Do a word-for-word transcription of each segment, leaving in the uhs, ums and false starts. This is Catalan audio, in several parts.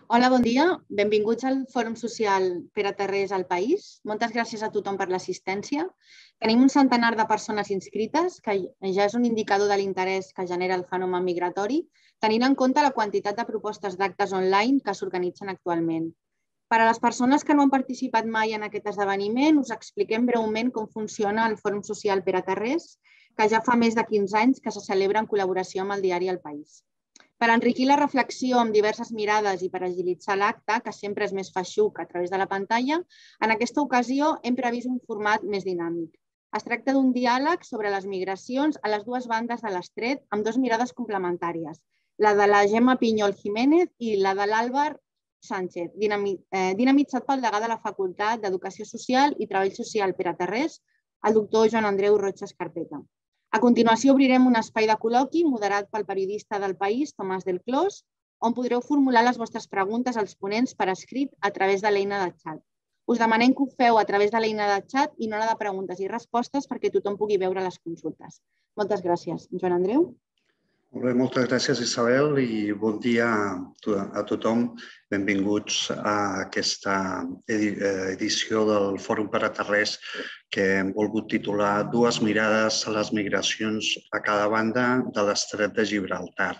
Hola, bon dia. Benvinguts al Fòrum Social Pere Tarrés al País. Moltes gràcies a tothom per l'assistència. Tenim un centenar de persones inscrites, que ja és un indicador de l'interès que genera el fenomen migratori, tenint en compte la quantitat de propostes d'actes online que s'organitzen actualment. Per a les persones que no han participat mai en aquest esdeveniment, us expliquem breument com funciona el Fòrum Social Pere Tarrés, que ja fa més de quinze anys que se celebra en col·laboració amb el diari El País. Per enriquir la reflexió amb diverses mirades i per agilitzar l'acte, que sempre és més feixuc a través de la pantalla, en aquesta ocasió hem previst un format més dinàmic. Es tracta d'un diàleg sobre les migracions a les dues bandes de l'estret amb dues mirades complementàries, la de la Gemma Pinyol Jiménez i la de l'Àlvar Sánchez, dinamitzat pel degà de la Facultat d'Educació Social i Treball Social Pere Tarrés, el doctor Joan Andreu Roig Escarpeta. A continuació, obrirem un espai de col·loqui moderat pel periodista del País, Tomàs del Clos, on podreu formular les vostres preguntes als ponents per escrit a través de l'eina de xat. Us demanem que ho feu a través de l'eina de xat i no la de preguntes i respostes perquè tothom pugui veure les consultes. Moltes gràcies. Joan Andreu? Molt bé, moltes gràcies, Isabel, i bon dia a tothom. Benvinguts a aquesta edició del Fòrum Pere Tarrés que hem volgut titular Dues mirades a les migracions a cada banda de l'estret de Gibraltar.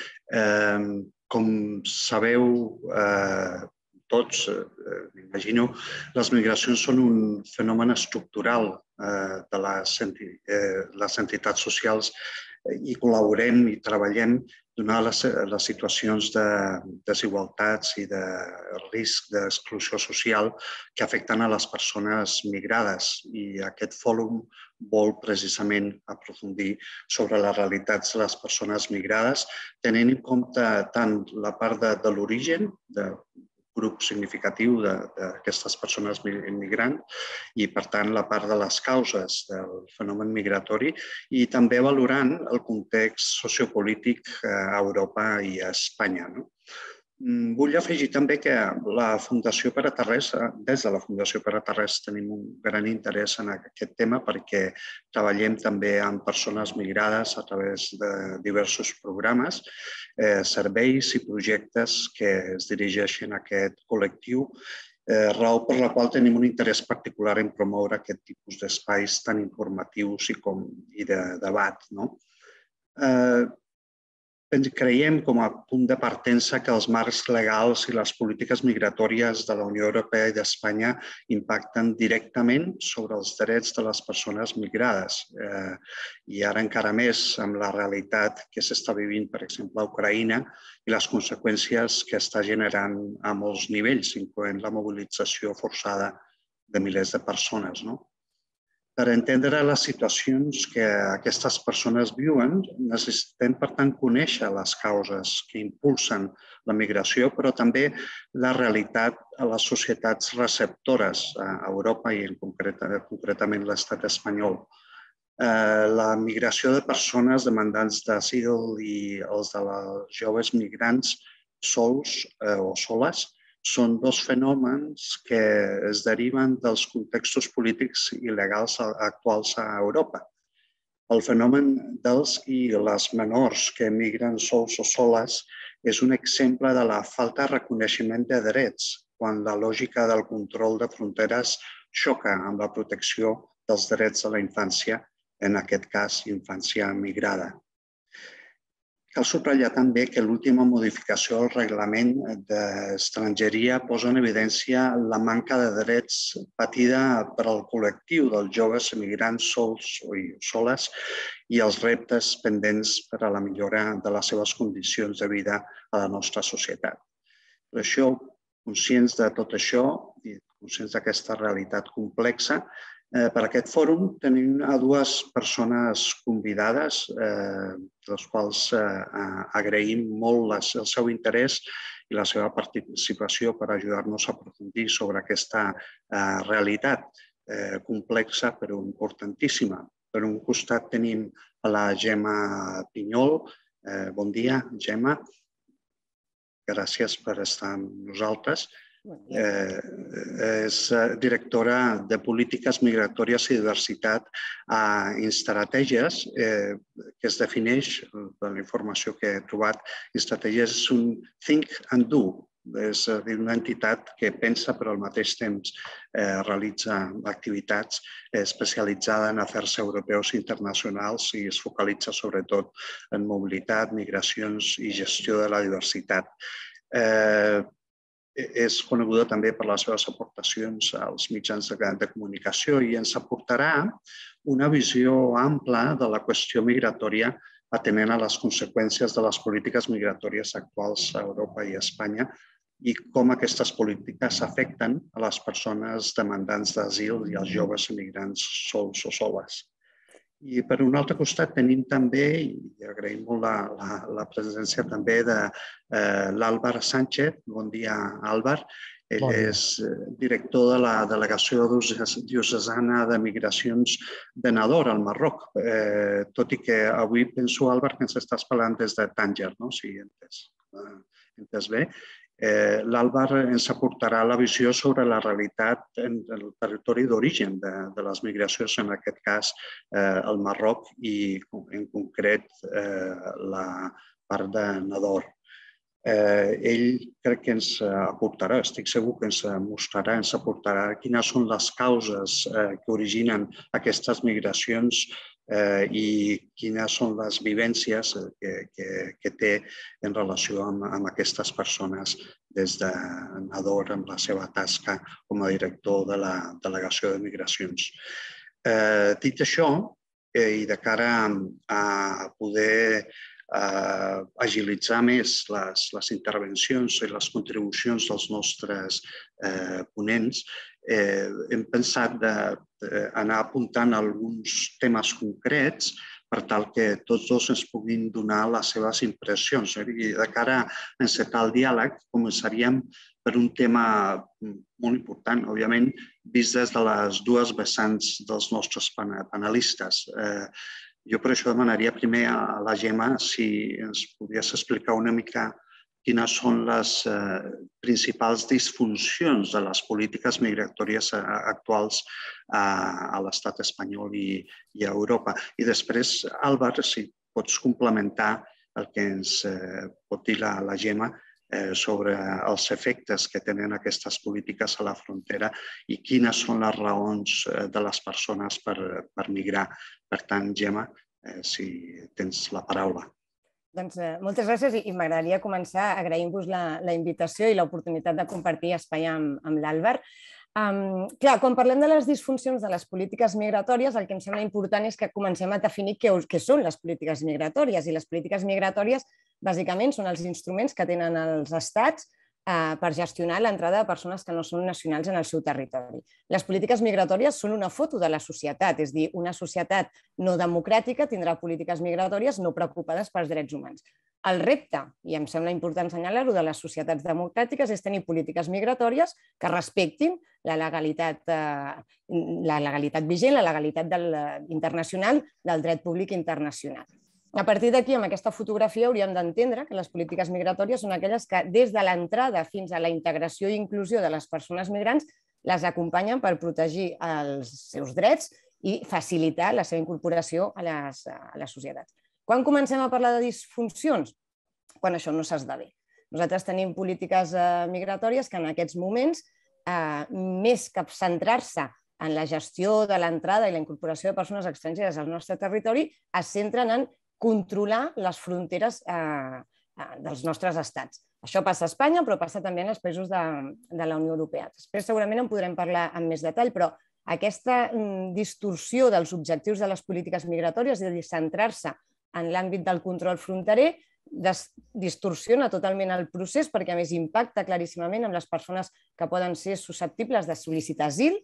Com sabeu tots, m'imagino, les migracions són un fenomen estructural de les entitats socials i col·laborem i treballem donades les situacions de desigualtats i de risc d'exclusió social que afecten a les persones migrades. I aquest fòrum vol precisament aprofundir sobre les realitats de les persones migrades, tenint en compte tant la part de l'origen, de grup significatiu d'aquestes persones migrants i, per tant, la part de les causes del fenomen migratori i també valorant el context sociopolític a Europa i a Espanya. Vull afegir també que la Fundació Pere Tarrés, des de la Fundació Pere Tarrés tenim un gran interès en aquest tema perquè treballem també amb persones migrades a través de diversos programes, serveis i projectes que es dirigeixen a aquest col·lectiu, raó per la qual tenim un interès particular en promoure aquest tipus d'espais tan informatius i de debat. Creiem com a punt de partença que els marcs legals i les polítiques migratòries de la Unió Europea i d'Espanya impacten directament sobre els drets de les persones migrades. I ara encara més amb la realitat que s'està vivint, per exemple, a Ucraïna i les conseqüències que està generant a molts nivells, incloent la mobilització forçada de milers de persones. Per entendre les situacions que aquestes persones viuen, necessitem, per tant, conèixer les causes que impulsen la migració, però també la realitat a les societats receptores a Europa i concretament l'estat espanyol. La migració de persones demandants d'asil i els de les joves migrants sols o soles són dos fenòmens que es deriven dels contextos polítics i legals actuals a Europa. El fenomen dels i les menors que emigren sols o soles és un exemple de la falta de reconeixement de drets, quan la lògica del control de fronteres xoca amb la protecció dels drets de la infància, en aquest cas, infància migrada. Cal subratllar també que l'última modificació del reglament d'estrangeria posa en evidència la manca de drets patida per al col·lectiu dels joves emigrants sols o soles i els reptes pendents per a la millora de les seves condicions de vida a la nostra societat. Per això, conscients de tot això i conscients d'aquesta realitat complexa, per aquest fòrum tenim a dues persones convidades, les quals agraïm molt el seu interès i la seva participació per ajudar-nos a aprofundir sobre aquesta realitat complexa però importantíssima. Per un costat tenim la Gemma Pinyol. Bon dia, Gemma. Gràcies per estar amb nosaltres. És directora de Polítiques Migratòries i Diversitat a Instratègies, que es defineix, per la informació que he trobat, Instratègies és un think and do, és a dir, una entitat que pensa però al mateix temps eh, realitza activitats especialitzades en afers europeus i internacionals i es focalitza sobretot en mobilitat, migracions i gestió de la diversitat. Eh, és coneguda també per les seves aportacions als mitjans de, de comunicació i ens aportarà una visió ampla de la qüestió migratòria atenent a les conseqüències de les polítiques migratòries actuals a Europa i a Espanya i com aquestes polítiques afecten a les persones demandants d'asil i als joves immigrants sols o soles. I per un altre costat tenim també, i agraïm molt la, la, la presència també de eh, l'Àlvar Sánchez. Bon dia, Àlvar. Ell bon és director de la Delegació Diocesana de Migracions de Nador, al Marroc. Eh, tot i que avui penso, Àlvar, que ens estàs parlant des de Tànger, no? Si he entès, eh, entès bé. Eh, L'Àlvar ens aportarà la visió sobre la realitat en el territori d'origen de, de les migracions, en aquest cas eh, el Marroc i en concret eh, la part de Nador. Eh, ell crec que ens aportarà, estic segur que ens mostrarà, ens aportarà quines són les causes eh, que originen aquestes migracions eh, i quines són les vivències que, que, que té en relació amb, amb aquestes persones des de Nador amb la seva tasca com a director de la Delegació de Migracions. Eh, dit això, eh, i de cara a, a poder Uh, agilitzar més les, les intervencions i les contribucions dels nostres uh, ponents, eh, hem pensat d'anar apuntant alguns temes concrets per tal que tots dos ens puguin donar les seves impressions. Eh? I de cara a encetar el diàleg, començaríem per un tema molt important, òbviament, vist des de les dues vessants dels nostres panelistes. Eh, Jo per això demanaria primer a la Gemma si ens podries explicar una mica quines són les eh, principals disfuncions de les polítiques migratòries actuals a, a l'estat espanyol i, i a Europa. I després, Àlvar, si pots complementar el que ens eh, pot dir la, la Gemma eh, sobre els efectes que tenen aquestes polítiques a la frontera i quines són les raons eh, de les persones per, per migrar. Per tant, Gemma, eh, si tens la paraula. Doncs eh, moltes gràcies i, i m'agradaria començar agraint-vos la, la invitació i l'oportunitat de compartir espai amb, amb l'Àlvar. Um, clar, quan parlem de les disfuncions de les polítiques migratòries, el que em sembla important és que comencem a definir què, què són les polítiques migratòries. I les polítiques migratòries, bàsicament, són els instruments que tenen els estats eh, per gestionar l'entrada de persones que no són nacionals en el seu territori. Les polítiques migratòries són una foto de la societat, és a dir, una societat no democràtica tindrà polítiques migratòries no preocupades pels drets humans. El repte, i em sembla important assenyalar-ho, de les societats democràtiques és tenir polítiques migratòries que respectin la legalitat, eh, la legalitat vigent, la legalitat del, internacional del dret públic internacional. A partir d'aquí, amb aquesta fotografia, hauríem d'entendre que les polítiques migratòries són aquelles que, des de l'entrada fins a la integració i inclusió de les persones migrants, les acompanyen per protegir els seus drets i facilitar la seva incorporació a les, a les societats. Quan comencem a parlar de disfuncions? Quan això no s'esdevé. Nosaltres tenim polítiques eh, migratòries que en aquests moments, eh, més que centrar-se en la gestió de l'entrada i la incorporació de persones estrangeres al nostre territori, es centren en controlar les fronteres eh, dels nostres estats. Això passa a Espanya, però passa també en els països de, de la Unió Europea. Després segurament en podrem parlar amb més detall, però aquesta mm, distorsió dels objectius de les polítiques migratòries, és a dir, centrar-se en l'àmbit del control fronterer, distorsiona totalment el procés perquè a més impacta claríssimament amb les persones que poden ser susceptibles de sol·licitar asil.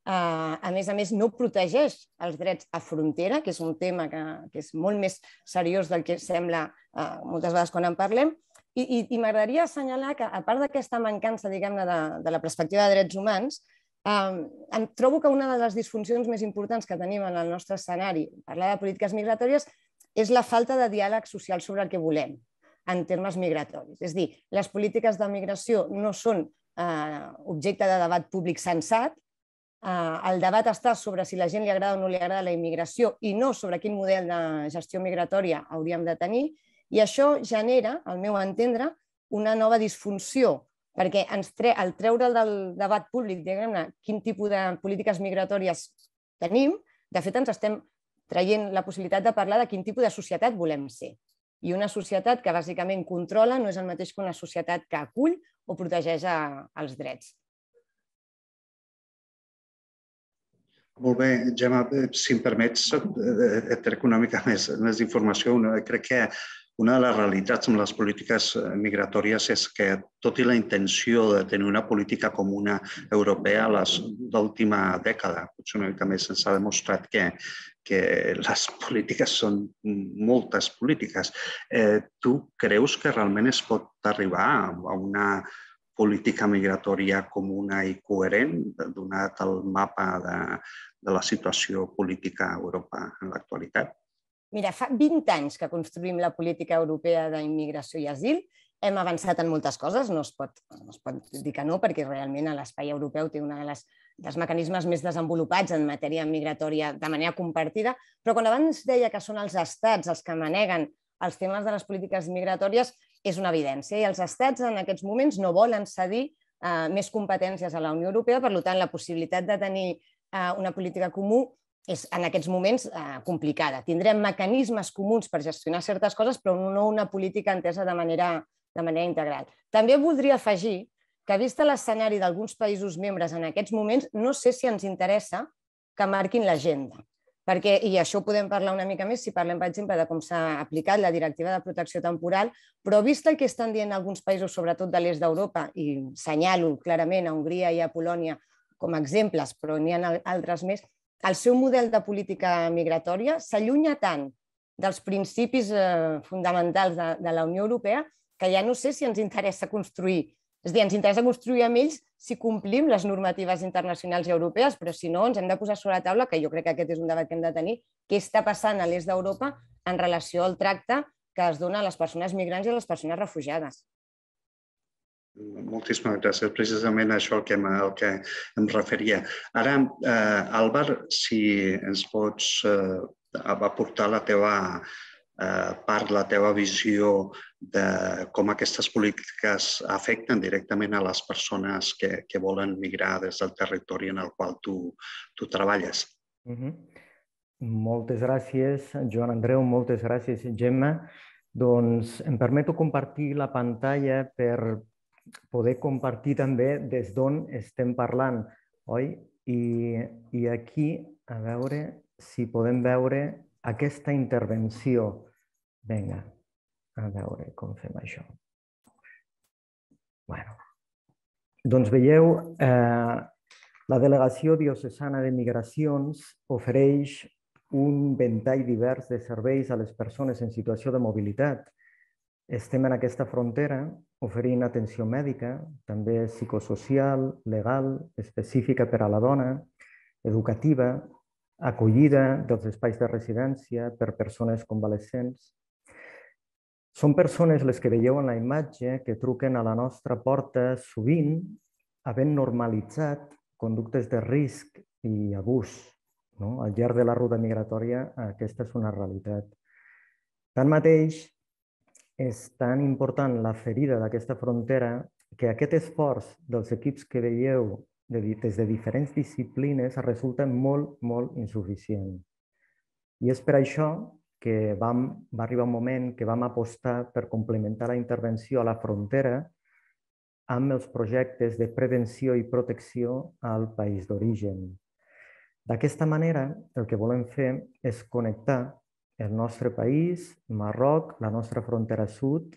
A més a més, no protegeix els drets a frontera, que és un tema que, que és molt més seriós del que sembla moltes vegades quan en parlem. I, i, i m'agradaria assenyalar que, a part d'aquesta mancança, diguem-ne, de, de la perspectiva de drets humans, eh, em trobo que una de les disfuncions més importants que tenim en el nostre escenari, parlar de polítiques migratòries, és la falta de diàleg social sobre el que volem en termes migratoris. És a dir, les polítiques de migració no són eh, objecte de debat públic sensat. Eh, el debat està sobre si a la gent li agrada o no li agrada la immigració i no sobre quin model de gestió migratòria hauríem de tenir. I això genera, al meu entendre, una nova disfunció perquè al treure'l del debat públic, diguem-ne, quin tipus de polítiques migratòries tenim, de fet ens estem traient la possibilitat de parlar de quin tipus de societat volem ser. I una societat que bàsicament controla no és el mateix que una societat que acull o protegeix els drets. Molt bé, Gemma, si em permets, et trec una mica més d'informació. Crec que una de les realitats amb les polítiques migratòries és que, tot i la intenció de tenir una política comuna europea, l'última dècada, potser una mica més, ens ha demostrat que que les polítiques són moltes polítiques. Tu creus que realment es pot arribar a una política migratòria comuna i coherent, donat el mapa de la situació política a Europa en l'actualitat? Mira, fa vint anys que construïm la política europea d'immigració i asil. Hem avançat en moltes coses, no es pot dir que no, perquè realment l'espai europeu té un dels mecanismes més desenvolupats en matèria migratòria de manera compartida, però quan abans deia que són els estats els que maneguen els temes de les polítiques migratòries, és una evidència. I els estats en aquests moments no volen cedir més competències a la Unió Europea, per tant, la possibilitat de tenir una política comú és en aquests moments complicada. Tindrem mecanismes comuns per gestionar certes coses, però no una política entesa de manera de manera integral. També voldria afegir que, vist l'escenari d'alguns països membres en aquests moments, no sé si ens interessa que marquin l'agenda. I això ho podem parlar una mica més si parlem, per exemple, de com s'ha aplicat la directiva de protecció temporal, però vist el que estan dient alguns països, sobretot de l'est d'Europa, i senyalo clarament a Hongria i a Polònia com a exemples, però n'hi ha altres més, el seu model de política migratòria s'allunya tant dels principis fonamentals de la Unió Europea que ja no sé si ens interessa construir. És a dir, ens interessa construir amb ells si complim les normatives internacionals i europees, però si no, ens hem de posar sobre la taula, que jo crec que aquest és un debat que hem de tenir, què està passant a l'est d'Europa en relació al tracte que es dona a les persones migrants i a les persones refugiades. Moltíssimes gràcies. Precisament això al que em referia. Ara, Àlvar, si ens pots aportar la teva part, la teva visió de com aquestes polítiques afecten directament a les persones que volen migrar des del territori en el qual tu treballes. Moltes gràcies, Joan Andreu, moltes gràcies, Gemma. Doncs em permeto compartir la pantalla per poder compartir també des d'on estem parlant, oi? I aquí, a veure si podem veure aquesta intervenció. Vinga, a veure com fem això. Bé, doncs veieu, la Delegació Diocesana de Migracions ofereix un ventall divers de serveis a les persones en situació de mobilitat. Estem en aquesta frontera oferint atenció mèdica, també psicosocial, legal, específica per a la dona, educativa, acollida dels espais de residència per persones convalescents. Són persones les que veieu en la imatge que truquen a la nostra porta sovint, havent normalitzat conductes de risc i abús. Al llarg de la ruta migratòria aquesta és una realitat. Tanmateix, és tan important la ferida d'aquesta frontera que aquest esforç dels equips que veieu des de diferents disciplines resulta molt, molt insuficient. I és per això que va arribar un moment que vam apostar per complementar la intervenció a la frontera amb els projectes de prevenció i protecció al país d'origen. D'aquesta manera, el que volem fer és connectar el nostre país, Marroc, la nostra frontera sud,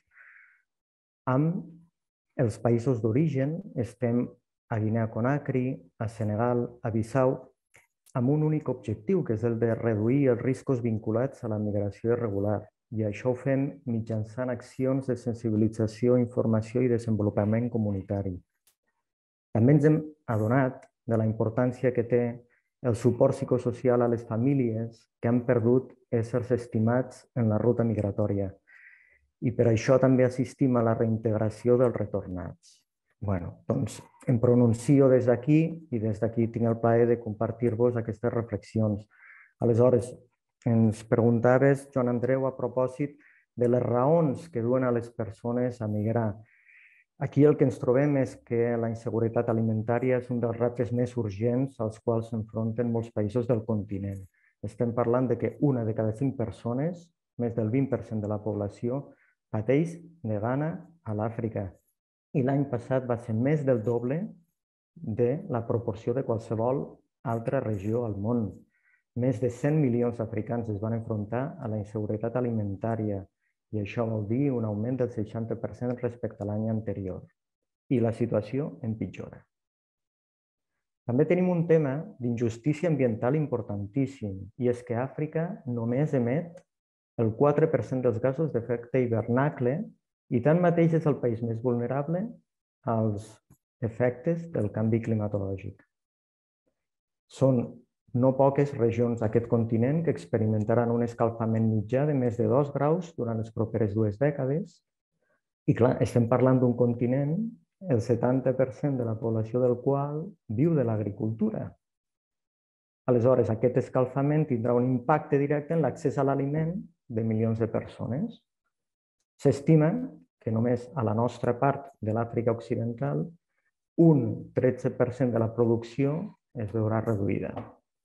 amb els països d'origen. Estem a Guinea Conakry, a Senegal, a Bissau, amb un únic objectiu, que és el de reduir els riscos vinculats a la migració irregular. I això ho fem mitjançant accions de sensibilització, informació i desenvolupament comunitari. També ens hem adonat de la importància que té el suport psicosocial a les famílies que han perdut éssers estimats en la ruta migratòria. I per això també assistim a la reintegració dels retornats. Bé, doncs em pronuncio des d'aquí i des d'aquí tinc el plaer de compartir-vos aquestes reflexions. Aleshores, ens preguntaves, Joan Andreu, a propòsit de les raons que duen a les persones a migrar. Aquí el que ens trobem és que la inseguretat alimentària és un dels reptes més urgents als quals s'enfronten molts països del continent. Estem parlant de que una de cada cinc persones, més del vint per cent de la població, pateix de gana a l'Àfrica. I l'any passat va ser més del doble de la proporció de qualsevol altra regió al món. Més de cent milions d'africans es van enfrontar a la inseguretat alimentària i això vol dir un augment del seixanta per cent respecte a l'any anterior. I la situació empitjora. També tenim un tema d'injustícia ambiental importantíssim i és que Àfrica només emet el quatre per cent dels gasos d'efecte hivernacle i tanmateix és el país més vulnerable als efectes del canvi climatològic. Són no poques regions d'aquest continent que experimentaran un escalfament mitjà de més de dos graus durant les properes dues dècades. I clar, estem parlant d'un continent, el setanta per cent de la població del qual viu de l'agricultura. Aleshores, aquest escalfament tindrà un impacte directe en l'accés a l'aliment de milions de persones. S'estima que només a la nostra part de l'Àfrica Occidental un tretze per cent de la producció es veurà reduïda.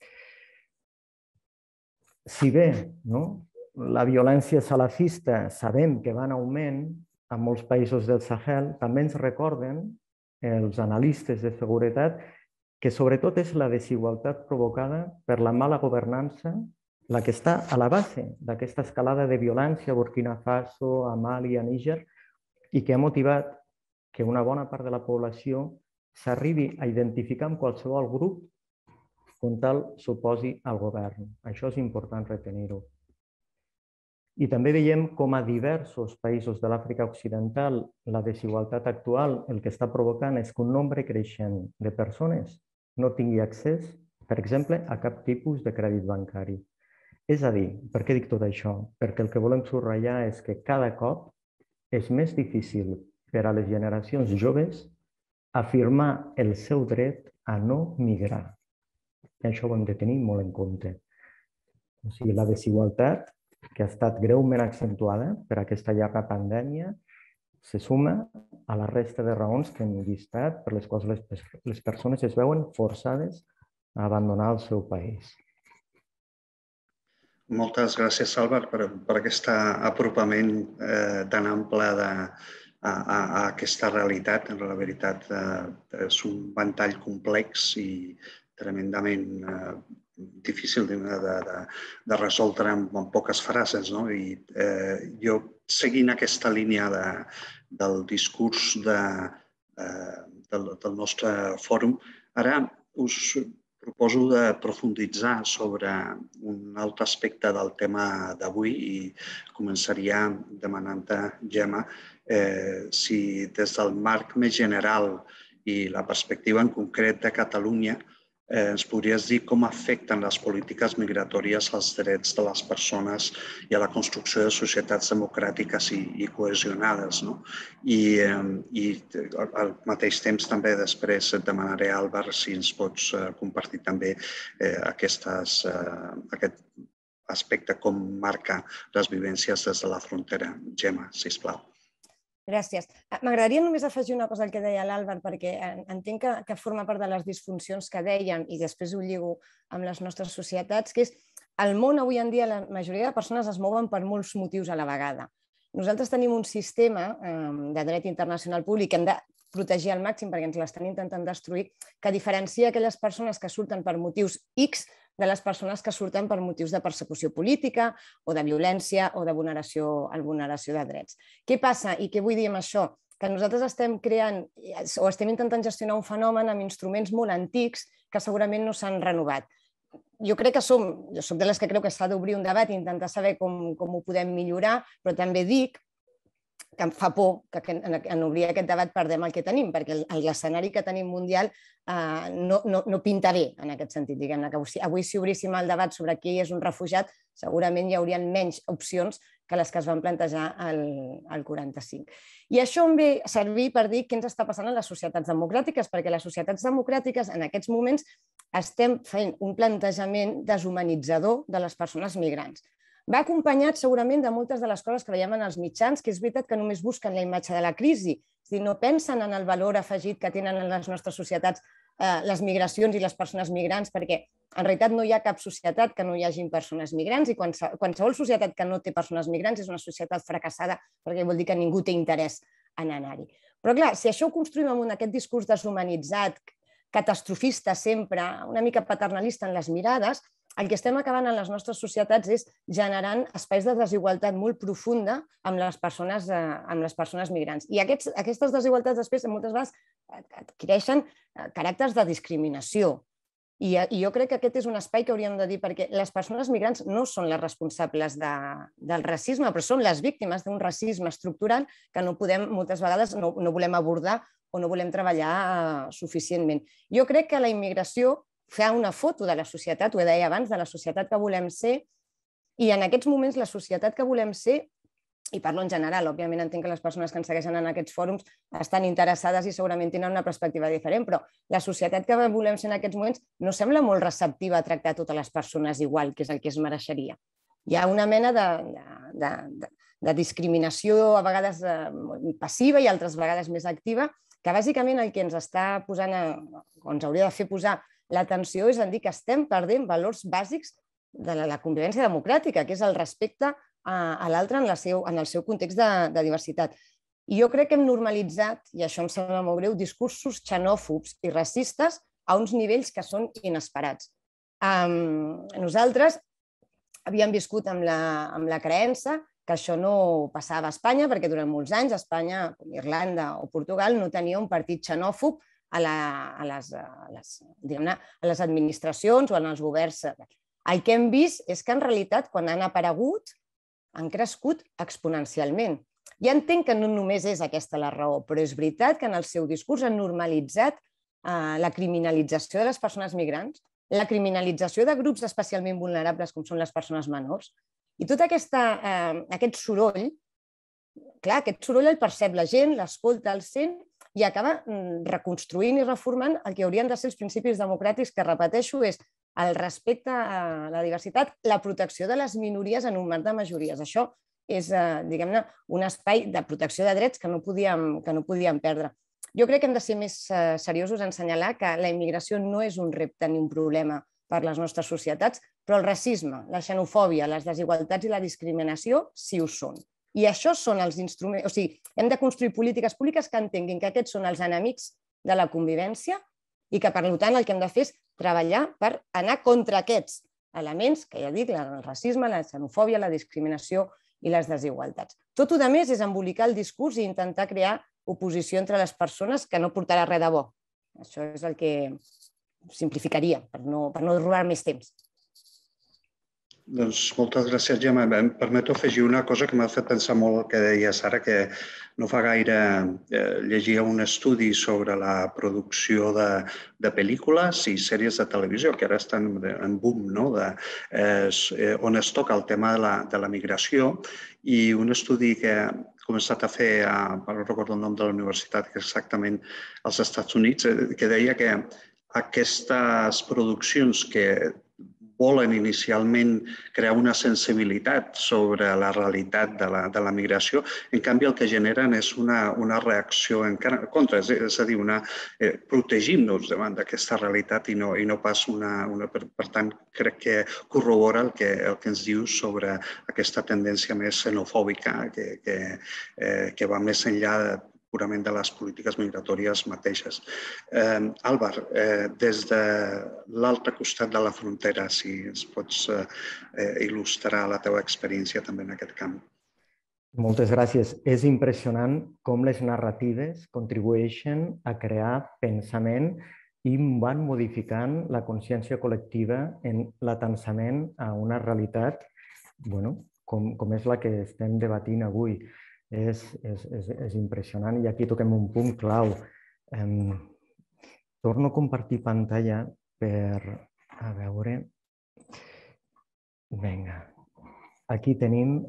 Si bé la violència salafista sabem que va en augment a molts països del Sahel, també ens recorden els analistes de seguretat que sobretot és la desigualtat provocada per la mala governança la que està a la base d'aquesta escalada de violència a Burkina Faso, a Mali, a Níger, i que ha motivat que una bona part de la població s'arribi a identificar amb qualsevol grup com tal s'oposi al govern. Això és important retenir-ho. I també veiem com a diversos països de l'Àfrica Occidental la desigualtat actual el que està provocant és que un nombre creixent de persones no tingui accés, per exemple, a cap tipus de crèdit bancari. És a dir, per què dic tot això? Perquè el que volem subratllar és que cada cop és més difícil per a les generacions joves afirmar el seu dret a no migrar. I això ho hem de tenir molt en compte. O sigui, la desigualtat, que ha estat greument accentuada per aquesta llarga pandèmia, se suma a la resta de raons que hem llistat per les quals les persones es veuen forçades a abandonar el seu país. Moltes gràcies, Álvar, per aquest apropament tan ample a aquesta realitat. En la veritat, és un ventall complex i tremendament difícil de resoldre en poques frases. Jo, seguint aquesta línia del discurs del nostre fòrum, ara us proposo de profunditzar sobre un altre aspecte del tema d'avui i començaria demanant-te, Gemma, si des del marc més general i la perspectiva en concret de Catalunya ens podries dir com afecten les polítiques migratòries als drets de les persones i a la construcció de societats democràtiques i cohesionades. I al mateix temps també després et demanaré, Álvar, si ens pots compartir també aquest aspecte, com marca les vivències des de la frontera. Gemma, sisplau. Gràcies. M'agradaria només afegir una cosa al que deia l'Álvar, perquè entenc que forma part de les disfuncions que dèiem i després ho lligo amb les nostres societats, que és el món avui en dia, la majoria de persones es mouen per molts motius a la vegada. Nosaltres tenim un sistema de dret internacional públic que hem de protegir al màxim perquè ens l'estan intentant destruir, que diferencia aquelles persones que surten per motius X de les persones que surten per motius de persecució política o de violència o de vulneració de drets. Què passa i què vull dir amb això? Que nosaltres estem creant o estem intentant gestionar un fenomen amb instruments molt antics que segurament no s'han renovat. Jo crec que som, jo soc de les que creu que s'ha d'obrir un debat i intentar saber com ho podem millorar, però també dic que em fa por que en obrir aquest debat perdem el que tenim, perquè l'escenari que tenim mundial no pinta bé en aquest sentit. Avui, si obríssim el debat sobre qui és un refugiat, segurament hi haurien menys opcions que les que es van plantejar al quaranta-cinc. I això em ve a servir per dir què ens està passant a les societats democràtiques, perquè les societats democràtiques en aquests moments estem fent un plantejament deshumanitzador de les persones migrants. va acompanyat segurament de moltes de les coses que veiem en els mitjans, que és veritat que només busquen la imatge de la crisi, és a dir, no pensen en el valor afegit que tenen en les nostres societats les migracions i les persones migrants, perquè en realitat no hi ha cap societat que no hi hagi persones migrants i qualsevol societat que no té persones migrants és una societat fracassada perquè vol dir que ningú té interès en anar-hi. Però clar, si això ho construïm amb aquest discurs deshumanitzat, catastrofista sempre, una mica paternalista en les mirades, el que estem acabant en les nostres societats és generant espais de desigualtat molt profunda amb les persones, amb les persones migrants. I aquests, aquestes desigualtats després moltes vegades adquireixen caràcters de discriminació. I, I jo crec que aquest és un espai que hauríem de dir, perquè les persones migrants no són les responsables de, del racisme, però són les víctimes d'un racisme estructural que no podem, moltes vegades no, no volem abordar o no volem treballar uh, suficientment. Jo crec que la immigració fa una foto de la societat, ho deia abans, de la societat que volem ser, i en aquests moments la societat que volem ser, i parlo en general, òbviament entenc que les persones que ens segueixen en aquests fòrums estan interessades i segurament tenen una perspectiva diferent, però la societat que volem ser en aquests moments no sembla molt receptiva a tractar totes les persones igual, que és el que es mereixeria. Hi ha una mena de, de, de, de discriminació, a vegades passiva i altres vegades més activa, que bàsicament el que ens està posant, a, o ens hauria de fer posar l'atenció és en dir que estem perdent valors bàsics de la convivència democràtica, que és el respecte a l'altre en el seu context de diversitat. I jo crec que hem normalitzat, i això em sembla molt greu, discursos xenòfobs i racistes a uns nivells que són inesperats. Nosaltres havíem viscut amb la creença que això no passava a Espanya, perquè durant molts anys Espanya, com Irlanda o Portugal, no tenia un partit xenòfob a les administracions o en els governs. El que hem vist és que en realitat quan han aparegut han crescut exponencialment. Ja entenc que no només és aquesta la raó, però és veritat que en el seu discurs han normalitzat la criminalització de les persones migrants, la criminalització de grups especialment vulnerables com són les persones menors, i tot aquest soroll, clar, aquest soroll el percep la gent, l'escolta, el sent, i acaba reconstruint i reformant el que haurien de ser els principis democràtics, que repeteixo, és el respecte a la diversitat, la protecció de les minories en un marc de majories. Això és, diguem-ne, un espai de protecció de drets que no podíem perdre. Jo crec que hem de ser més seriosos en assenyalar que la immigració no és un repte ni un problema per les nostres societats, però el racisme, la xenofòbia, les desigualtats i la discriminació sí ho són. I això són els instruments... O sigui, hem de construir polítiques públiques que entenguin que aquests són els enemics de la convivència i que, per tant, el que hem de fer és treballar per anar contra aquests elements, que ja dic, el racisme, la xenofòbia, la discriminació i les desigualtats. Tot el més és embolicar el discurs i intentar crear oposició entre les persones que no portarà res de bo. Això és el que simplificaria, per no robar més temps. Doncs moltes gràcies, Gemma. Em permeto afegir una cosa que m'ha fet pensar molt el que deies ara, que no fa gaire llegia un estudi sobre la producció de pel·lícules i sèries de televisió, que ara estan en boom, on es toca el tema de la migració, i un estudi que ha començat a fer, no recordo el nom de la universitat, exactament als Estats Units, que deia que aquestes produccions que volen inicialment crear una sensibilitat sobre la realitat de la migració, en canvi el que generen és una reacció en contra, és a dir, protegim-nos davant d'aquesta realitat i no pas una... Per tant, crec que corrobora el que ens diu sobre aquesta tendència més xenofòbica que va més enllà purament de les polítiques migratòries mateixes. Àlvar, des de l'altre costat de la frontera, si ens pots il·lustrar la teva experiència també en aquest camp. Moltes gràcies. És impressionant com les narratives contribueixen a crear pensament i van modificant la consciència col·lectiva en l'atançament a una realitat com és la que estem debatint avui. És impressionant i aquí toquem un punt clau. Torno a compartir pantalla per... A veure... Vinga. Aquí tenim...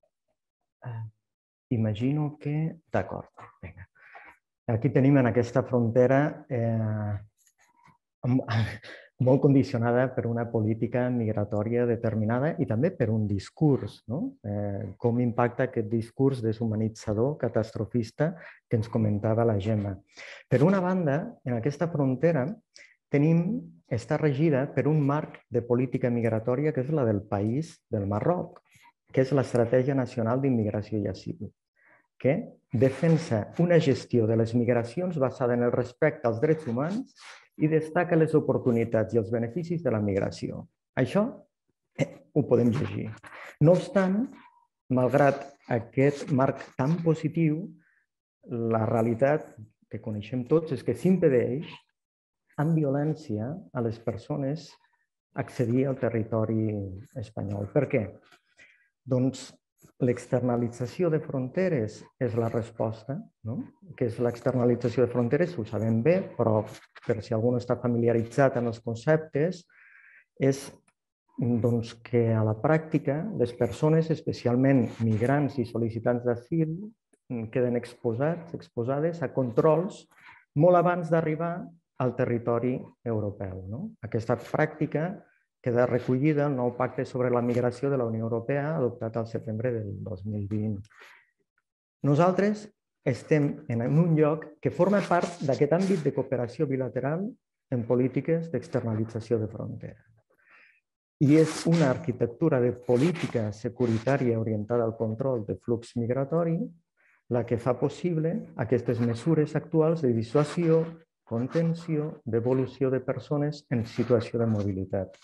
Imagino que... D'acord. Aquí tenim en aquesta frontera molt condicionada per una política migratòria determinada i també per un discurs, no? Eh, com impacta aquest discurs deshumanitzador, catastrofista, que ens comentava la Gemma. Per una banda, en aquesta frontera tenim, està regida per un marc de política migratòria que és la del país del Marroc, que és l'Estratègia Nacional d'Immigració i Asil, que defensa una gestió de les migracions basada en el respecte als drets humans i destaca les oportunitats i els beneficis de la migració. Això eh, ho podem llegir. No obstant, malgrat aquest marc tan positiu, la realitat que coneixem tots és que s'impedeix amb violència a les persones accedir al territori espanyol. Per què? Doncs l'externalització de fronteres és la resposta, no? Què és l'externalització de fronteres? Ho sabem bé, però per si algú no està familiaritzat amb els conceptes, és doncs, que a la pràctica les persones, especialment migrants i sol·licitants d'asil, queden exposats, exposades a controls molt abans d'arribar al territori europeu. No? Aquesta pràctica queda recollida al nou pacte sobre la migració de la Unió Europea adoptat al setembre del dos mil vint. Nosaltres estem en un lloc que forma part d'aquest àmbit de cooperació bilateral en polítiques d'externalització de frontera. I és una arquitectura de política securitària orientada al control de flux migratori la que fa possible aquestes mesures actuals de dissuasió, contenció, devolució de persones en situació de mobilitat.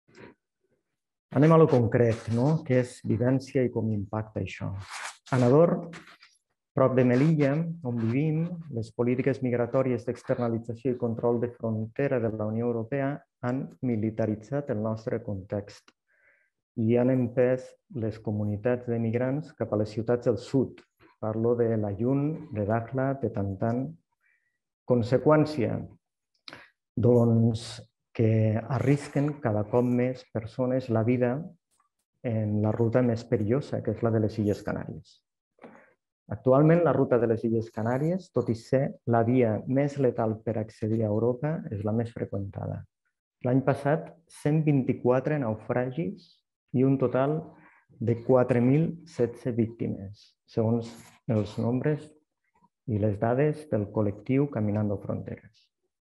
Anem a lo concret, no? Què és vivència i com impacta això. A Nador, prop de Melilla, on vivim, les polítiques migratòries d'externalització i control de frontera de la Unió Europea han militaritzat el nostre context i han empès les comunitats de migrants cap a les ciutats del sud. Parlo de Layún, de Dakhla, de Tantan. Conseqüència, doncs, que arrisquen cada cop més persones la vida en la ruta més perillosa, que és la de les Illes Canàries. Actualment, la ruta de les Illes Canàries, tot i ser la via més letal per accedir a Europa, és la més freqüentada. L'any passat, cent vint-i-quatre naufragis i un total de quatre mil setze víctimes, segons els nombres i les dades del col·lectiu Caminando Fronteres.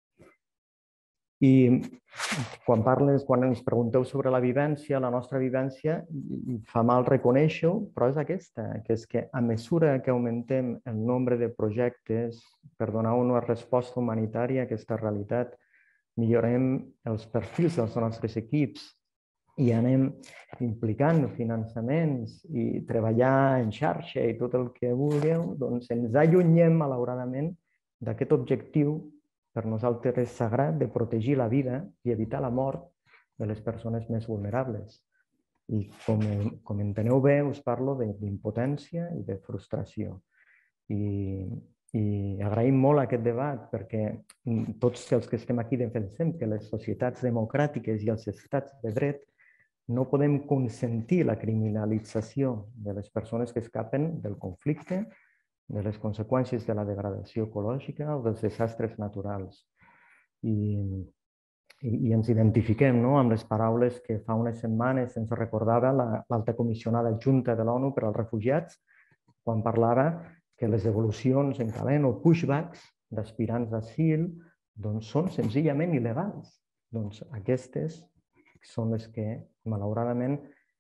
I quan parles, quan ens pregunteu sobre la vivència, la nostra vivència, fa mal reconèixer-ho, però és aquesta, que és que a mesura que augmentem el nombre de projectes per donar una resposta humanitària a aquesta realitat, millorem els perfils dels nostres equips i anem implicant finançaments i treballar en xarxa i tot el que vulgueu, doncs ens allunyem, malauradament, d'aquest objectiu per nosaltres és sagrat de protegir la vida i evitar la mort de les persones més vulnerables. I com, com enteneu bé, us parlo d'impotència i de frustració. I, i agraïm molt aquest debat perquè tots els que estem aquí defensem que les societats democràtiques i els estats de dret no podem consentir la criminalització de les persones que escapen del conflicte, de les conseqüències de la degradació ecològica o dels desastres naturals. I, i, i ens identifiquem, no?, amb les paraules que fa unes setmanes ens recordava l'alta comissionada adjunta de l'ONU per als refugiats quan parlava que les devolucions en calent o pushbacks d'aspirants d'asil doncs són senzillament il·legals. Doncs aquestes són les que, malauradament,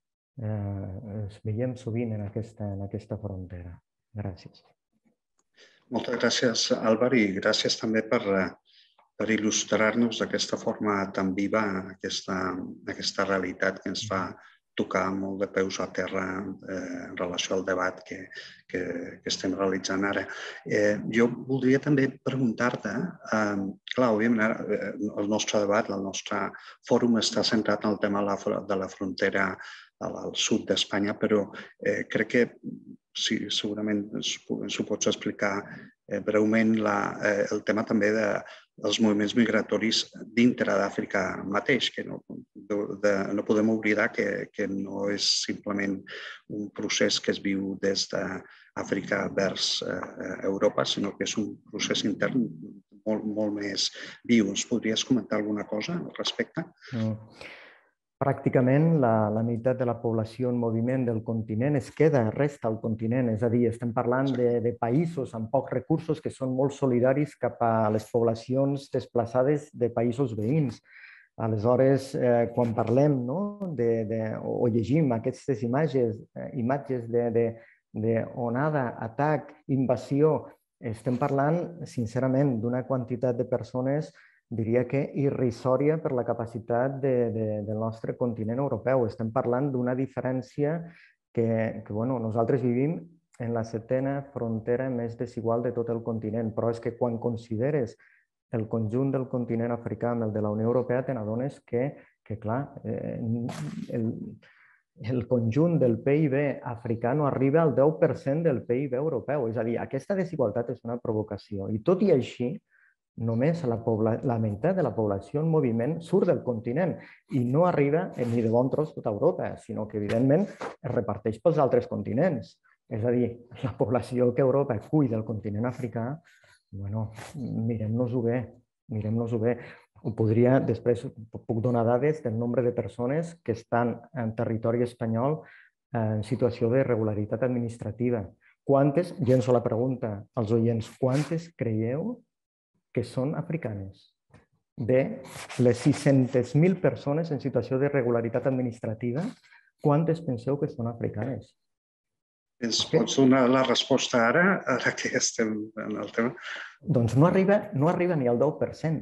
eh, es veiem sovint en aquesta, en aquesta frontera. Gràcies. Moltes gràcies, Àlvar, i gràcies també per, per il·lustrar-nos d'aquesta forma tan viva aquesta, aquesta realitat que ens fa tocar molt de peus a terra eh, en relació al debat que, que, que estem realitzant ara. Eh, jo voldria també preguntar-te, eh, clar, òbviament ara, eh, el nostre debat, el nostre fòrum està centrat en el tema de la frontera al, al sud d'Espanya, però eh, crec que sí, segurament ens ho pots explicar eh, breument la, eh, el tema també de, dels moviments migratoris dintre d'Àfrica mateix, que no, de, de, no podem oblidar que, que no és simplement un procés que es viu des d'Àfrica vers eh, Europa, sinó que és un procés intern molt, molt més vius. Podries comentar alguna cosa al respecte? Mm. Pràcticament la, la meitat de la població en moviment del continent es queda, resta al continent. És a dir, estem parlant de, de països amb pocs recursos que són molt solidaris cap a les poblacions desplaçades de països veïns. Aleshores, eh, quan parlem, no, de, de, o llegim aquestes imatges, eh, imatges de, de, de onada, atac, invasió, estem parlant, sincerament, d'una quantitat de persones, diria que irrisòria per la capacitat de, de, del nostre continent europeu. Estem parlant d'una diferència que, que bueno, nosaltres vivim en la setena frontera més desigual de tot el continent, però és que quan consideres el conjunt del continent africà amb el de la Unió Europea, te n'adones que, que clar, eh, el, el conjunt del P I B africà no arriba al deu per cent del P I B europeu. És a dir, aquesta desigualtat és una provocació. I tot i així, només la, la meitat de la població en moviment surt del continent i no arriba ni de bon tros tota Europa, sinó que, evidentment, es reparteix pels altres continents. És a dir, la població que Europa cuida del continent africà, bueno, mirem-nos-ho bé, mirem-nos-ho bé. Podria, després puc donar dades del nombre de persones que estan en territori espanyol en situació d'irregularitat administrativa. Quantes, llenço la pregunta als oients, quantes creieu que són africanes? De les sis-centes mil persones en situació d'irregularitat administrativa, quantes penseu que són africanes? Ens pots donar la resposta ara, ara que estem en el tema? Doncs no arriba, no arriba ni al deu per cent.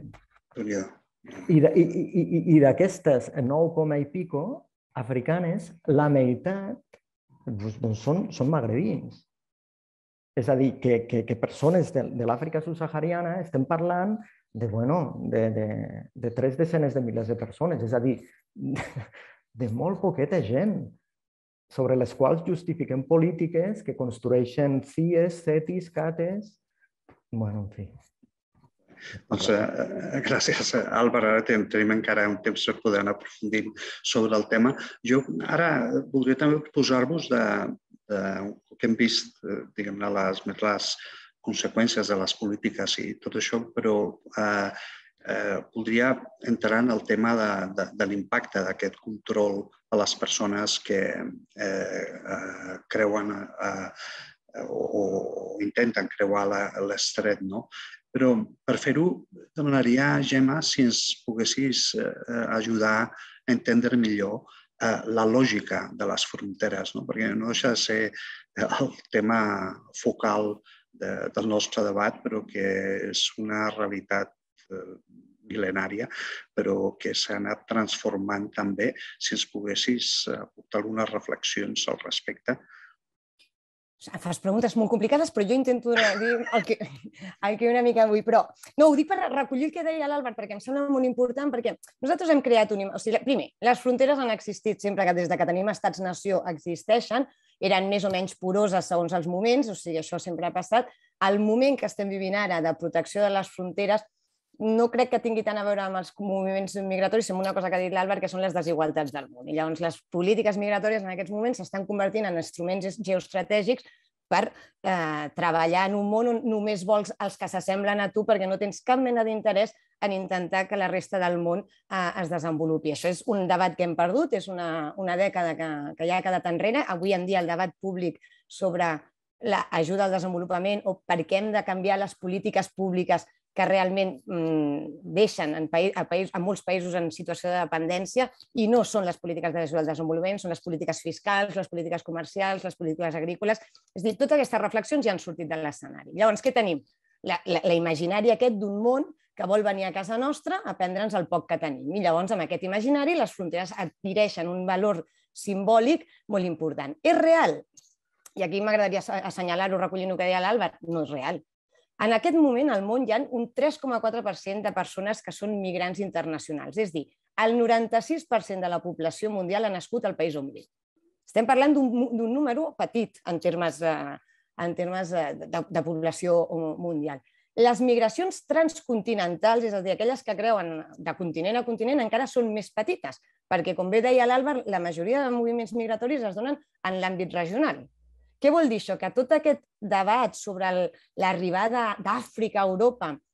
I d'aquestes nou coma i pico africanes, la meitat doncs són, són magrebins. És a dir, que, que, que persones de, de l'Àfrica subsahariana estem parlant de, bueno, de, de, de tres desenes de milers de persones, és a dir, de molt poqueta gent, sobre les quals justifiquem polítiques que construeixen C I Es, C E T Is, C A T Es... Bueno, en fi. Doncs eh, gràcies, Àlvar. Ara tenim encara un temps per poder anar aprofundint sobre el tema. Jo ara voldria també posar-vos de, de que hem vist, diguem-ne, les, les conseqüències de les polítiques i tot això, però eh, eh, voldria entrar en el tema de, de, de l'impacte d'aquest control a les persones que eh, eh, creuen eh, o, o intenten creuar l'estret, no? Però per fer-ho demanaria, Gemma, si ens poguessis eh, ajudar a entendre millor eh, la lògica de les fronteres, no? Perquè no deixa de ser el tema focal de, del nostre debat, però que és una realitat eh, mil·lenària, però que s'ha anat transformant també. Si ens poguessis aportar algunes reflexions al respecte. Fas preguntes molt complicades, però jo intento dir el que, el que una mica vull. Però no, ho dic per recollir el que deia l'Àlvar, perquè em sembla molt important, perquè nosaltres hem creat un... O sigui, primer, les fronteres han existit sempre, que des que tenim estats-nació existeixen, eren més o menys poroses segons els moments, o sigui, això sempre ha passat. El moment que estem vivint ara de protecció de les fronteres no crec que tingui tant a veure amb els moviments migratoris, amb una cosa que ha dit l'Àlvar, que són les desigualtats del món. I llavors les polítiques migratòries en aquests moments s'estan convertint en instruments geoestratègics per eh, treballar en un món on només vols els que s'assemblen a tu perquè no tens cap mena d'interès en intentar que la resta del món eh, es desenvolupi. Això és un debat que hem perdut, és una, una dècada que, que ja ha quedat enrere. Avui en dia el debat públic sobre l'ajuda al desenvolupament o per què hem de canviar les polítiques públiques que realment deixen en, país, a país, en molts països en situació de dependència i no són les polítiques d'ajuda al desenvolupament, són les polítiques fiscals, les polítiques comercials, les polítiques agrícoles. És a dir, totes aquestes reflexions ja han sortit de l'escenari. Llavors, què tenim? La, la, la imaginari aquest d'un món que vol venir a casa nostra a prendre'ns el poc que tenim. I llavors, amb aquest imaginari, les fronteres adquireixen un valor simbòlic molt important. És real? I aquí m'agradaria assenyalar-ho recollint el que deia l'Àlvar. No és real. En aquest moment, al món hi ha un tres coma quatre per cent de persones que són migrants internacionals. És a dir, el noranta-sis per cent de la població mundial ha nascut al país on viu. Estem parlant d'un número petit en termes, en termes de, de, de població mundial. Les migracions transcontinentals, és a dir, aquelles que creuen de continent a continent, encara són més petites, perquè, com bé deia l'Àlvar, la majoria de moviments migratoris es donen en l'àmbit regional. Què vol dir això? Que tot aquest debat sobre l'arribada d'Àfrica a Europa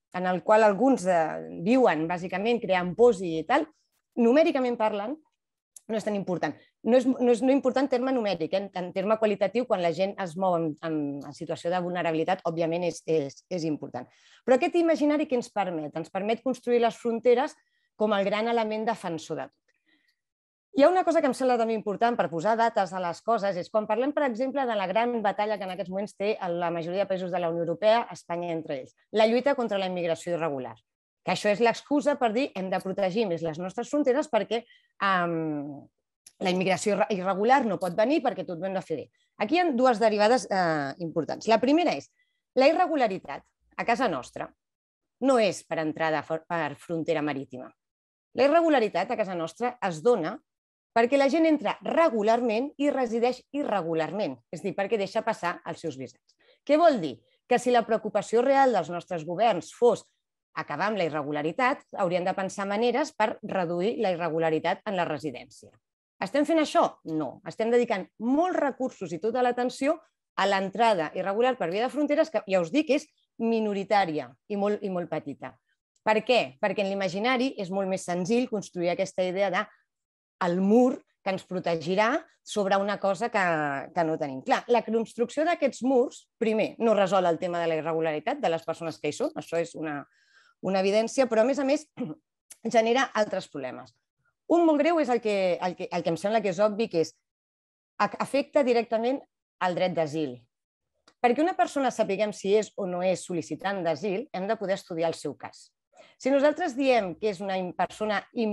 en el qual alguns viuen, bàsicament, creant pors i tal, numèricament parlant, no és tan important. No és, no és no important en terme numèric, eh? En terme qualitatiu, quan la gent es mou en, en, en situació de vulnerabilitat, òbviament és, és, és important. Però aquest imaginari què ens permet? Ens permet construir les fronteres com el gran element defensor de tot. Hi ha una cosa que em sembla també important per posar dates a les coses, és quan parlem, per exemple, de la gran batalla que en aquests moments té la majoria de països de la Unió Europea, Espanya entre ells, la lluita contra la immigració irregular. Que això és l'excusa per dir hem de protegir més les nostres fronteres perquè um, la immigració irregular no pot venir perquè tot ho hem de fer bé. Aquí hi ha dues derivades eh, importants. La primera és la irregularitat a casa nostra no és per entrada per frontera marítima. La irregularitat a casa nostra es dona perquè la gent entra regularment i resideix irregularment, és a dir, perquè deixa passar els seus visats. Què vol dir? Que si la preocupació real dels nostres governs fos acabar amb la irregularitat, haurien de pensar maneres per reduir la irregularitat en la residència. Estem fent això? No. Estem dedicant molts recursos i tota l'atenció a l'entrada irregular per via de fronteres, que ja us dic és minoritària i molt, i molt petita. Per què? Perquè en l'imaginari és molt més senzill construir aquesta idea de el mur que ens protegirà sobre una cosa que, que no tenim. Clar, la construcció d'aquests murs, primer, no resol el tema de la irregularitat de les persones que hi són, això és una, una evidència, però a més a més genera altres problemes. Un molt greu és el que, el que, el que em sembla que és obvi, que és afecta directament el dret d'asil. Perquè una persona sapiguem si és o no és sol·licitant d'asil, hem de poder estudiar el seu cas. Si nosaltres diem que és una persona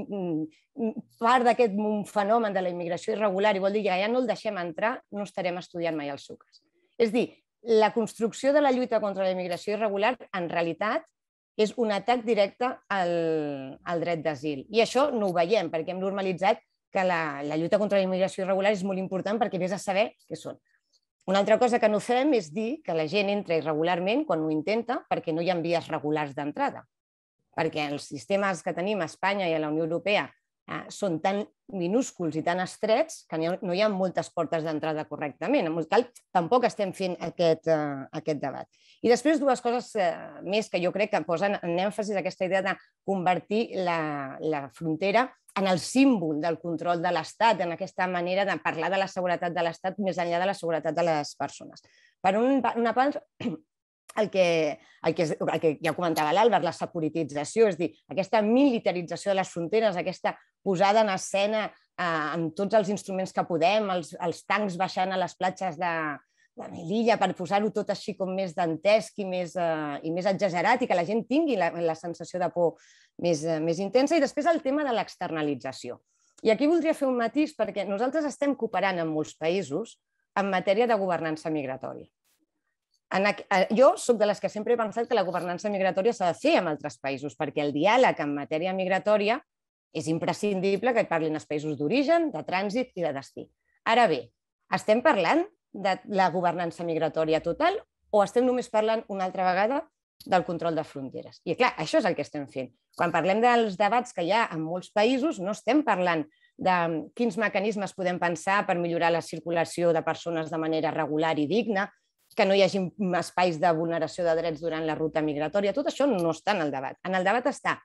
part d'aquest fenomen de la immigració irregular i vol dir que ja no el deixem entrar, no estarem estudiant mai el seu cas. És dir, la construcció de la lluita contra la immigració irregular en realitat és un atac directe al, al dret d'asil. I això no ho veiem perquè hem normalitzat que la, la lluita contra la immigració irregular és molt important perquè vés a saber què són. Una altra cosa que no fem és dir que la gent entra irregularment quan ho intenta perquè no hi ha vies regulars d'entrada. Perquè els sistemes que tenim a Espanya i a la Unió Europea eh, són tan minúsculs i tan estrets que no hi ha moltes portes d'entrada correctament. En cal, tampoc estem fent aquest, eh, aquest debat. I després dues coses eh, més que jo crec que posen en èmfasi aquesta idea de convertir la, la frontera en el símbol del control de l'Estat, en aquesta manera de parlar de la seguretat de l'Estat més enllà de la seguretat de les persones. Per un, una part, el que, el, que, el que ja comentava l'Àlvar, la securitització, és a dir, aquesta militarització de les fronteres, aquesta posada en escena eh, amb tots els instruments que podem, els, els tancs baixant a les platges de, de Melilla per posar-ho tot així com més dantesc i més, eh, i més exagerat i que la gent tingui la, la sensació de por més, eh, més intensa. I després el tema de l'externalització. I aquí voldria fer un matís perquè nosaltres estem cooperant amb molts països en matèria de governança migratòria. En, jo soc de les que sempre he pensat que la governança migratòria s'ha de fer amb altres països perquè el diàleg en matèria migratòria és imprescindible que hi parlin els països d'origen, de trànsit i de destí. Ara bé, estem parlant de la governança migratòria total o estem només parlant una altra vegada del control de fronteres? I clar, això és el que estem fent. Quan parlem dels debats que hi ha en molts països, no estem parlant de quins mecanismes podem pensar per millorar la circulació de persones de manera regular i digna, que no hi hagi espais de vulneració de drets durant la ruta migratòria. Tot això no està en el debat. En el debat està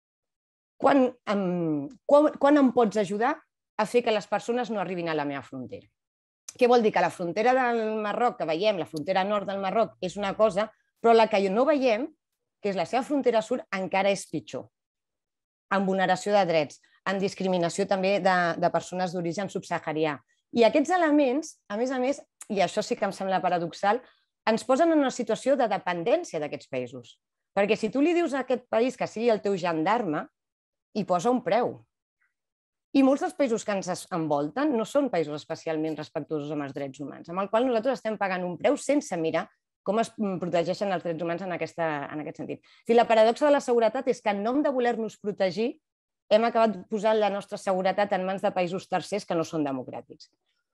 quan em, quan, quan em pots ajudar a fer que les persones no arribin a la meva frontera. Què vol dir? Que la frontera del Marroc que veiem, la frontera nord del Marroc, és una cosa, però la que no veiem, que és la seva frontera sud, encara és pitjor. En vulneració de drets, en discriminació també de, de persones d'origen subsaharià. I aquests elements, a més a més, i això sí que em sembla paradoxal, ens posen en una situació de dependència d'aquests països. Perquè si tu li dius a aquest país que sigui el teu gendarme, hi posa un preu. I molts dels països que ens envolten no són països especialment respectuosos amb els drets humans, amb el qual nosaltres estem pagant un preu sense mirar com es protegeixen els drets humans en, aquesta, en aquest sentit. Si la paradoxa de la seguretat és que en nom de voler-nos protegir hem acabat posant la nostra seguretat en mans de països tercers que no són democràtics.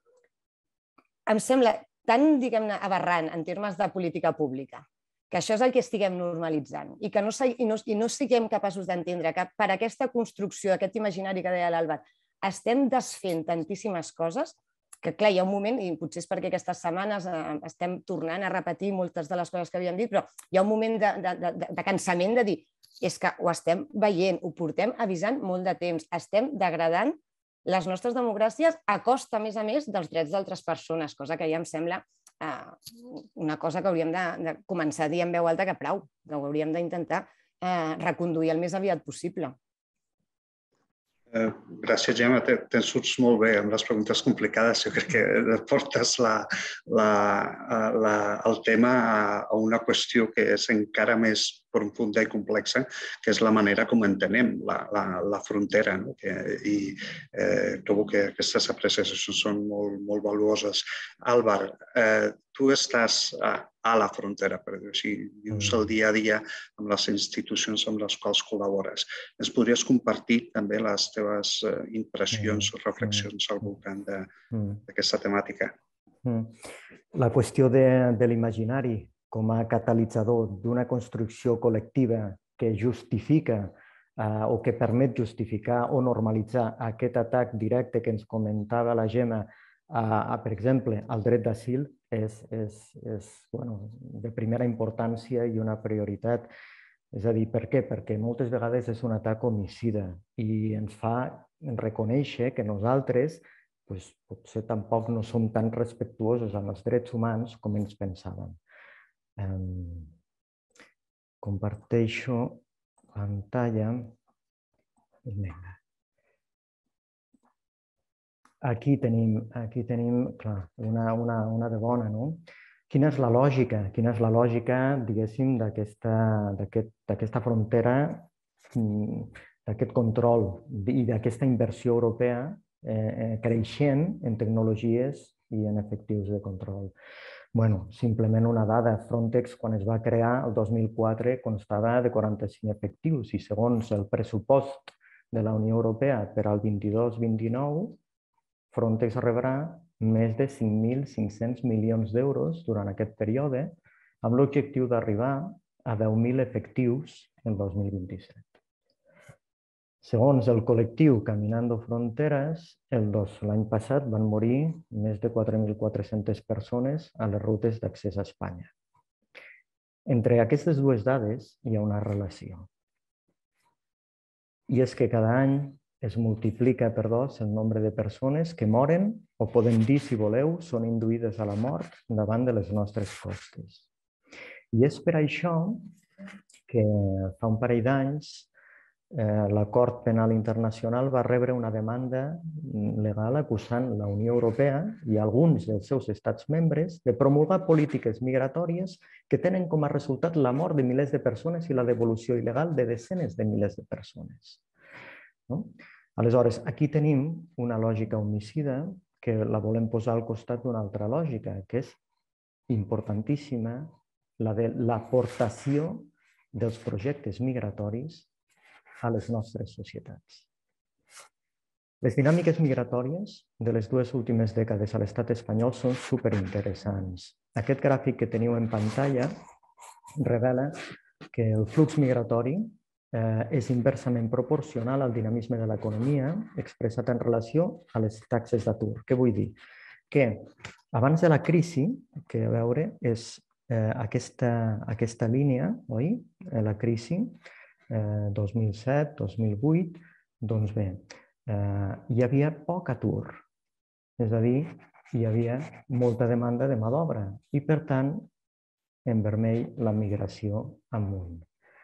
Em sembla tan, diguem-ne, aberrant en termes de política pública, que això és el que estiguem normalitzant i que no, i no, i no siguem capaços d'entendre que per aquesta construcció, aquest imaginari que deia l'Àlvar, estem desfent tantíssimes coses, que clar, hi ha un moment, i potser és perquè aquestes setmanes estem tornant a repetir moltes de les coses que havíem dit, però hi ha un moment de, de, de, de cansament de dir és que ho estem veient, ho portem avisant molt de temps, estem degradant les nostres democràcies a costa, a més a més, dels drets d'altres persones, cosa que ja em sembla eh, una cosa que hauríem de, de començar a dir en veu alta que prou, que ho hauríem d'intentar eh, reconduir el més aviat possible. Eh, gràcies, Gemma. Te'n surts molt bé amb les preguntes complicades. Jo crec que portes la, la, la, el tema a, a una qüestió que és encara més profunda i complexa, que és la manera com entenem la, la, la frontera. No? Que, I eh, trobo que aquestes apreciacions són molt, molt valuoses. Àlvar, eh, tu estàs a, a la frontera, per dir-ho així, vius el dia a dia amb les institucions amb les quals col·labores. Ens podries compartir també les teves impressions o reflexions al voltant d'aquesta temàtica? La qüestió de, de l'imaginari com a catalitzador d'una construcció col·lectiva que justifica eh, o que permet justificar o normalitzar aquest atac directe que ens comentava la Gemma, a, a, per exemple, al dret d'asil, és, és, és bueno, de primera importància i una prioritat. És a dir, per què? Perquè moltes vegades és un atac homicida i ens fa reconèixer que nosaltres pues, potser tampoc no som tan respectuosos amb els drets humans com ens pensàvem. Um, comparteixo pantalla. Vinga. Aquí tenim, aquí tenim clar, una, una, una de bona, no? Quina és la lògica? Quina és la lògica, diguéssim, d'aquesta frontera, d'aquest control i d'aquesta inversió europea eh, creixent en tecnologies i en efectius de control? Bueno, simplement una dada. Frontex, quan es va crear el dos mil quatre, constava de quaranta-cinc efectius i segons el pressupost de la Unió Europea per al vint-i-dos vint-i-nou, Frontex rebrà més de cinc mil cinc-cents milions d'euros durant aquest període, amb l'objectiu d'arribar a deu mil efectius el dos mil vint-i-set. Segons el col·lectiu Caminando Fronteras, l'any passat van morir més de quatre mil quatre-centes persones a les rutes d'accés a Espanya. Entre aquestes dues dades hi ha una relació. I és que cada any es multiplica per dos el nombre de persones que moren, o podem dir, si voleu, són induïdes a la mort davant de les nostres costes. I és per això que fa un parell d'anys la Cort Penal Internacional va rebre una demanda legal acusant la Unió Europea i alguns dels seus estats membres de promulgar polítiques migratòries que tenen com a resultat la mort de milers de persones i la devolució il·legal de desenes de milers de persones. Aleshores, aquí tenim una lògica homicida que la volem posar al costat d'una altra lògica, que és importantíssima, la de l'aportació dels projectes migratoris a les nostres societats. Les dinàmiques migratòries de les dues últimes dècades a l'estat espanyol són superinteressants. Aquest gràfic que teniu en pantalla revela que el flux migratori és inversament proporcional al dinamisme de l'economia expressat en relació a les taxes d'atur. Què vull dir? Que abans de la crisi, que a veure és aquesta línia, oi? La crisi, dos mil set, dos mil vuit, doncs bé, hi havia poc atur. És a dir, hi havia molta demanda de mà d'obra i, per tant, en vermell, la migració amunt.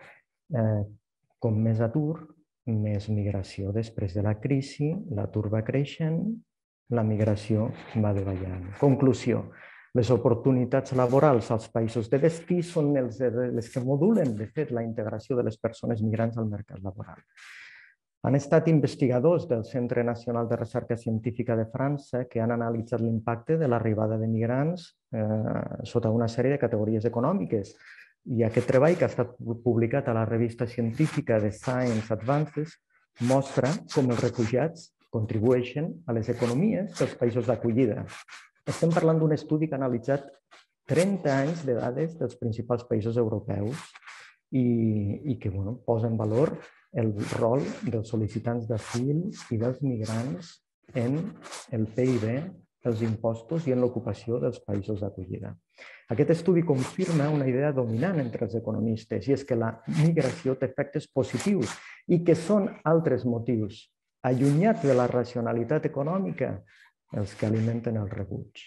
Com més atur, més migració. Després de la crisi, l'atur va creixent, la migració va davallant. Conclusió. Les oportunitats laborals als països de destí són les que modulen, de fet, la integració de les persones migrants al mercat laboral. Han estat investigadors del Centre Nacional de Recerca Científica de França que han analitzat l'impacte de l'arribada de migrants sota una sèrie de categories econòmiques. I aquest treball, que ha estat publicat a la revista científica de Science Advances, mostra com els refugiats contribueixen a les economies dels països d'acollida. Estem parlant d'un estudi que ha analitzat trenta anys de dades dels principals països europeus i que posa en valor el rol dels sol·licitants d'asil i dels migrants en el P I B els impostos i en l'ocupació dels països d'acollida. Aquest estudi confirma una idea dominant entre els economistes, i és que la migració té efectes positius i que són altres motius, allunyats de la racionalitat econòmica, els que alimenten el rebuig.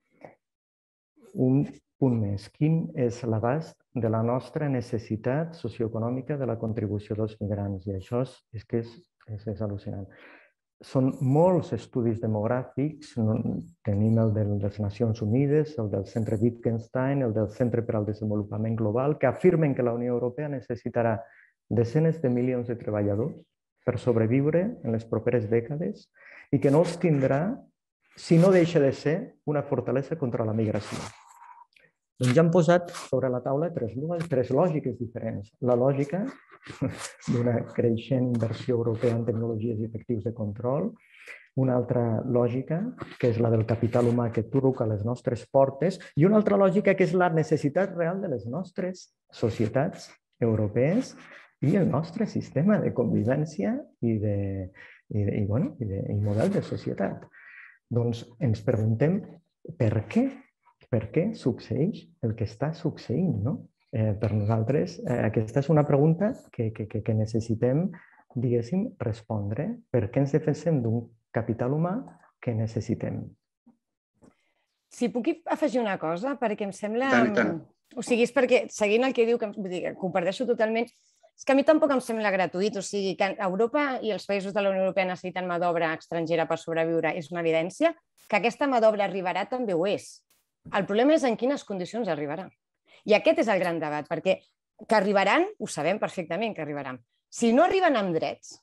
Un punt més. Quin és l'abast de la nostra necessitat socioeconòmica de la contribució dels migrants? I això és, és que és, és, és al·lucinant. Són molts estudis demogràfics, tenim el de les Nacions Unides, el del Centre Wittgenstein, el del Centre per al Desenvolupament Global, que afirmen que la Unió Europea necessitarà desenes de milions de treballadors per sobreviure en les properes dècades i que no els tindrà si no deixa de ser una fortalesa contra la migració. Doncs ja han posat sobre la taula tres, tres lògiques diferents. La lògica d'una creixent inversió europea en tecnologies i efectius de control, una altra lògica, que és la del capital humà que truca a les nostres portes, i una altra lògica, que és la necessitat real de les nostres societats europees i el nostre sistema de convivència i, de, i, de, i, bueno, i, de, i model de societat. Doncs ens preguntem per què? Per què succeeix el que està succeint, no? Eh, per nosaltres, eh, aquesta és una pregunta que, que, que necessitem, diguéssim, respondre. Per què ens defensem d'un capital humà que necessitem? Si puc afegir una cosa, perquè em sembla... Tant, tant. O sigui, és perquè, seguint el que diu, que vull dir, comparteixo totalment, és que a mi tampoc em sembla gratuït. O sigui, que Europa i els països de la Unió Europea necessiten mà d'obra estrangera per sobreviure, és una evidència. Que aquesta mà d'obra arribarà també ho és. El problema és en quines condicions arribarà. I aquest és el gran debat, perquè que arribaran, ho sabem perfectament que arribaran. Si no arriben amb drets,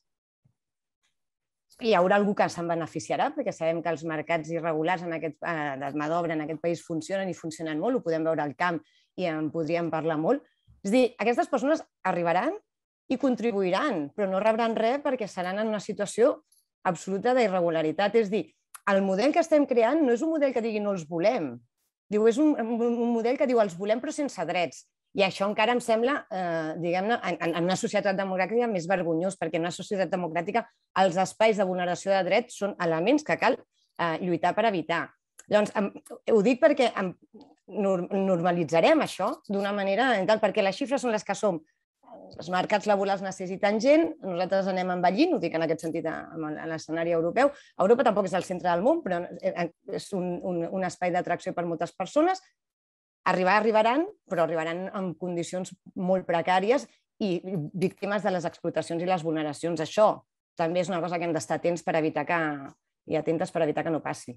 hi haurà algú que se'n beneficiarà, perquè sabem que els mercats irregulars en aquest, eh, de mà d'obra en aquest país funcionen i funcionen molt, ho podem veure al camp i en podríem parlar molt. És a dir, aquestes persones arribaran i contribuiran, però no rebran res perquè seran en una situació absoluta d'irregularitat. És a dir, el model que estem creant no és un model que digui no els volem. Diu, és un, un model que diu els volem però sense drets. I això encara em sembla, eh, diguem-ne, en, en una societat democràtica més vergonyós, perquè en una societat democràtica els espais de vulneració de drets són elements que cal eh, lluitar per evitar. Llavors, em, ho dic perquè em, normalitzarem això d'una manera, perquè les xifres són les que som. Els mercats laborals necessiten gent, nosaltres anem envellint, ho dic en aquest sentit en l'escenari europeu. Europa tampoc és el centre del món, però és un, un, un espai d'atracció per moltes persones. Arribar arribaran, però arribaran en condicions molt precàries i víctimes de les explotacions i les vulneracions. Això també és una cosa que hem d'estar atents per evitar que, i atentes per evitar que no passi.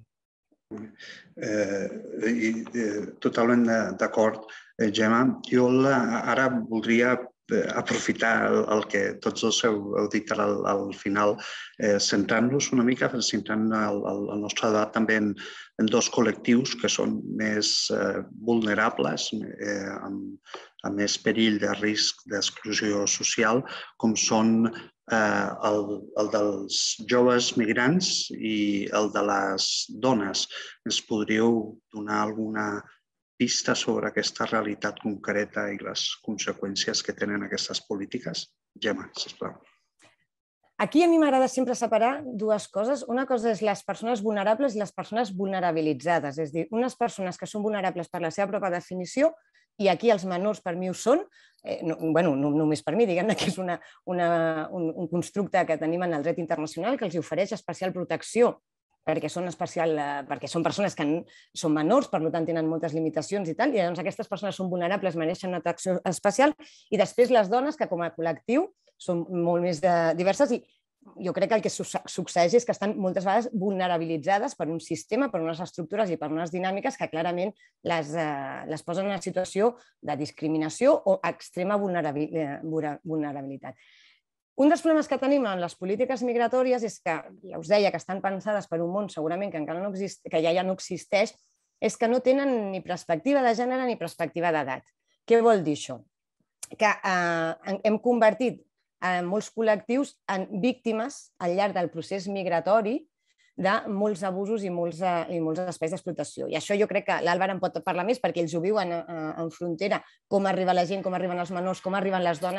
Eh, i, eh, totalment d'acord, eh, Gemma. Jo la, ara voldria aprofitar el, el que tots dos heu, heu dit al, al final, eh, centrant-nos una mica, centrant el, el, el nostre debat també en, en dos col·lectius que són més eh, vulnerables, eh, amb, amb més perill de risc d'exclusió social, com són eh, el, el dels joves migrants i el de les dones. Ens podríeu donar alguna pista sobre aquesta realitat concreta i les conseqüències que tenen aquestes polítiques? Gemma, sisplau. Aquí a mi m'agrada sempre separar dues coses. Una cosa és les persones vulnerables i les persones vulnerabilitzades. És a dir, unes persones que són vulnerables per la seva pròpia definició, i aquí els menors per mi ho són, eh, no, bueno, no només per mi, diguem-ne que és una, una, un, un constructe que tenim en el dret internacional que els ofereix especial protecció perquè són, especial, perquè són persones que són menors, per tant tenen moltes limitacions i tal, i llavors aquestes persones són vulnerables, mereixen una atracció especial, i després les dones, que com a col·lectiu són molt més diverses, i jo crec que el que succeeix és que estan moltes vegades vulnerabilitzades per un sistema, per unes estructures i per unes dinàmiques que clarament les, les posen en una situació de discriminació o extrema vulnerabilitat. Un dels problemes que tenim en les polítiques migratòries és que, ja us deia, que estan pensades per un món segurament que encara no exist, que ja, ja no existeix, és que no tenen ni perspectiva de gènere ni perspectiva d'edat. Què vol dir això? Que eh, hem convertit eh, molts col·lectius en víctimes al llarg del procés migratori de molts abusos i molts, eh, i molts espais d'explotació. I això jo crec que l'Àlvar en pot parlar més perquè ells ho viuen eh, en frontera, com arriba la gent, com arriben els menors, com arriben les dones.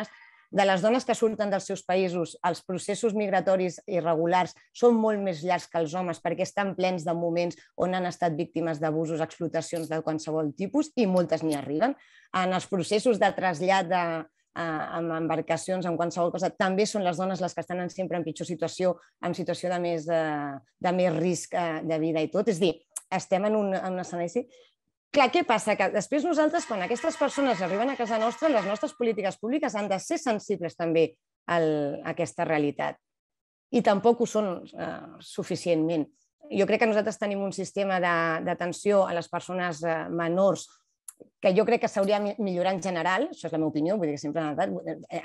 de les dones que surten dels seus països, els processos migratoris irregulars són molt més llargs que els homes perquè estan plens de moments on han estat víctimes d'abusos, explotacions de qualsevol tipus i moltes n'hi arriben. En els processos de trasllat de, amb embarcacions, amb qualsevol cosa, també són les dones les que estan sempre en pitjor situació, en situació de més, de més risc de vida i tot. És a dir, estem en un, en un escenari. Clar, què passa? Que després nosaltres, quan aquestes persones arriben a casa nostra, les nostres polítiques públiques han de ser sensibles també a aquesta realitat. I tampoc ho són eh, suficientment. Jo crec que nosaltres tenim un sistema d'atenció a les persones eh, menors que jo crec que s'hauria de millorar en general, això és la meva opinió, vull dir que sempre eh,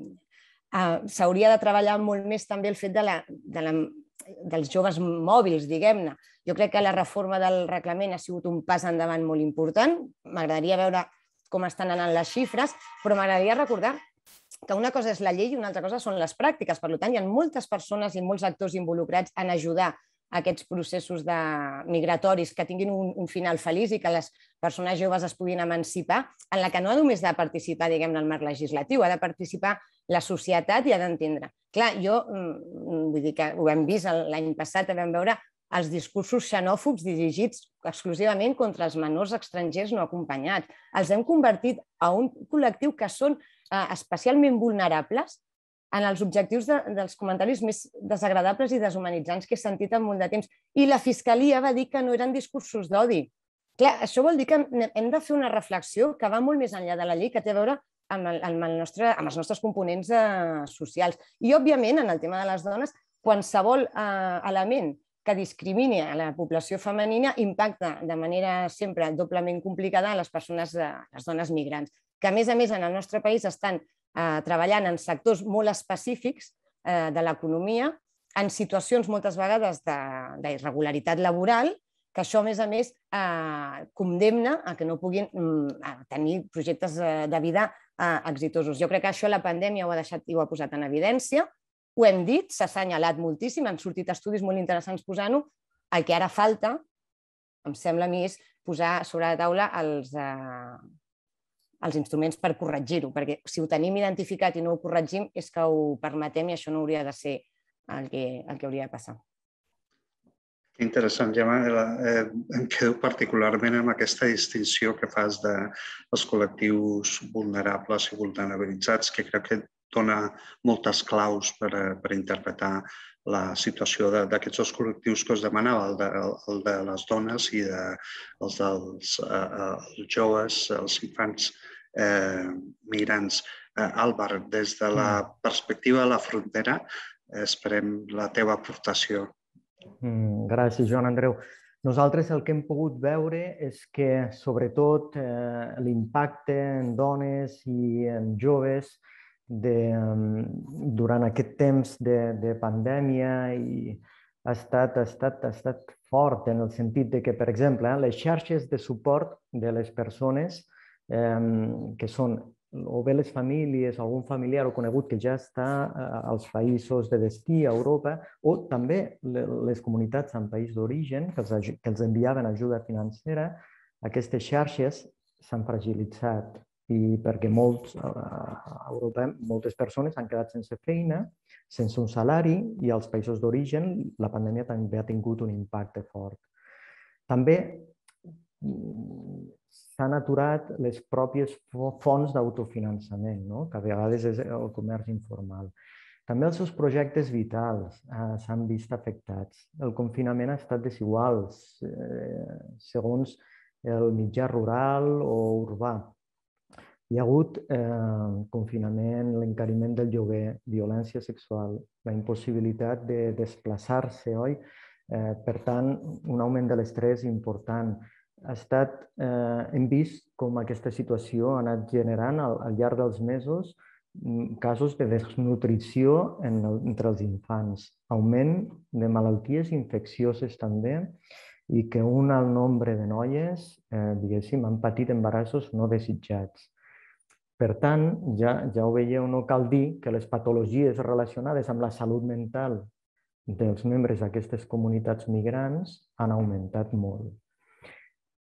eh, s'hauria de treballar molt més també el fet de la, de la, dels joves mòbils, diguem-ne. Jo crec que la reforma del reglament ha sigut un pas endavant molt important. M'agradaria veure com estan anant les xifres, però m'agradaria recordar que una cosa és la llei i una altra cosa són les pràctiques. Per tant, hi ha moltes persones i molts actors involucrats en ajudar aquests processos de migratoris que tinguin un, un final feliç i que les persones joves es puguin emancipar, en la que no només ha de participar, diguem-ne, el marc legislatiu, ha de participar la societat i ha d'entendre. Clar, jo vull dir que ho hem vist l'any passat, vam veure els discursos xenòfobs dirigits exclusivament contra els menors estrangers no acompanyats. Els hem convertit a un col·lectiu que són eh, especialment vulnerables en els objectius de, dels comentaris més desagradables i deshumanitzants que he sentit en molt de temps. I la Fiscalia va dir que no eren discursos d'odi. Clar, això vol dir que hem de fer una reflexió que va molt més enllà de la llei, que té a veure amb, el, amb, el nostre, amb els nostres components eh, socials. I, òbviament, en el tema de les dones, qualsevol eh, element que discrimini a la població femenina impacta de manera sempre doblement complicada a les persones, a les dones migrants, que a més a més en el nostre país estan eh, treballant en sectors molt específics eh, de l'economia, en situacions moltes vegades d'irregularitat laboral, que això a més a més eh, condemna a que no puguin eh, tenir projectes de vida eh, exitosos. Jo crec que això la pandèmia ho ha deixat i ho ha posat en evidència. Ho hem dit, s'ha assenyalat moltíssim, han sortit estudis molt interessants posant-ho. El que ara falta, em sembla a mi, és posar sobre la taula els, eh, els instruments per corregir-ho, perquè si ho tenim identificat i no ho corregim és que ho permetem i això no hauria de ser el que, el que hauria de passar. Que interessant, Gemma. Eh, em quedo particularment amb aquesta distinció que fas dels col·lectius vulnerables i vulnerabilitzats, que crec que dona moltes claus per, per interpretar la situació d'aquests dos col·lectius que us demanava, el de, el de les dones i de, els dels eh, els joves, els infants eh, migrants. Eh, Álvar, des de la perspectiva de la frontera, eh, esperem la teva aportació. Mm, gràcies, Joan Andreu. Nosaltres el que hem pogut veure és que, sobretot, eh, l'impacte en dones i en joves de, durant aquest temps de, de pandèmia i ha estat, ha, estat, ha estat fort en el sentit de que, per exemple, eh, les xarxes de suport de les persones eh, que són o bé les famílies, algun familiar o conegut que ja està als països de destí, a Europa, o també les comunitats en país d'origen que, que els enviaven ajuda financera, aquestes xarxes s'han fragilitzat i perquè molts, a Europa moltes persones han quedat sense feina, sense un salari i als països d'origen la pandèmia també ha tingut un impacte fort. També s'han aturat les pròpies fonts d'autofinançament, no? Que a vegades és el comerç informal. També els seus projectes vitals eh, s'han vist afectats. El confinament ha estat desigual eh, segons el mitjà rural o urbà. Hi ha hagut eh, confinament, l'encariment del lloguer, violència sexual, la impossibilitat de desplaçar-se, oi? Eh, per tant, un augment de l'estrès important. Ha estat, eh, hem vist com aquesta situació ha anat generant al, al llarg dels mesos casos de desnutrició en el, entre els infants, augment de malalties infeccioses també i que un alt nombre de noies, eh, diguéssim, han patit embarassos no desitjats. Per tant, ja, ja ho veieu, no cal dir que les patologies relacionades amb la salut mental dels membres d'aquestes comunitats migrants han augmentat molt.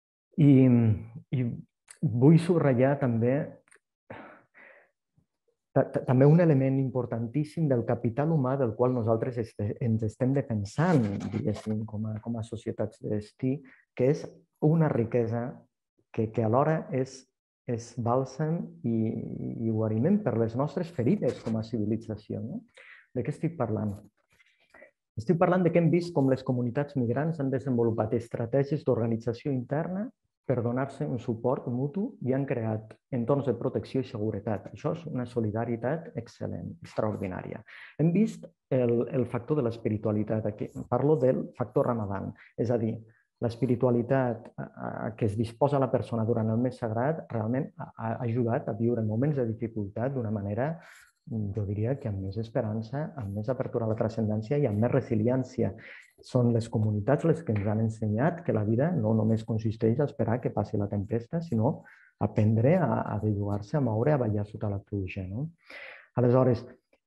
I, i vull subratllar també també un element importantíssim del capital humà del qual nosaltres ens estem defensant, diguéssim, com a, com a societats de destí, que és una riquesa que, que alhora és, és bàlsam i, i guariment per les nostres ferides com a civilització. No? De què estic parlant? Estic parlant de que hem vist com les comunitats migrants han desenvolupat estratègies d'organització interna per donar-se un suport mutu i han creat entorns de protecció i seguretat. Això és una solidaritat excel·lent, extraordinària. Hem vist el, el factor de l'espiritualitat. Aquí parlo del factor Ramadan, és a dir, l'espiritualitat a què es disposa la persona durant el mes sagrat realment ha ajudat a viure moments de dificultat d'una manera, jo diria que amb més esperança, amb més apertura a la transcendència i amb més resiliència. Són les comunitats les que ens han ensenyat que la vida no només consisteix a esperar que passi la tempesta, sinó a aprendre a, a bellugar-se, a moure, a ballar sota la pluja. No? Aleshores,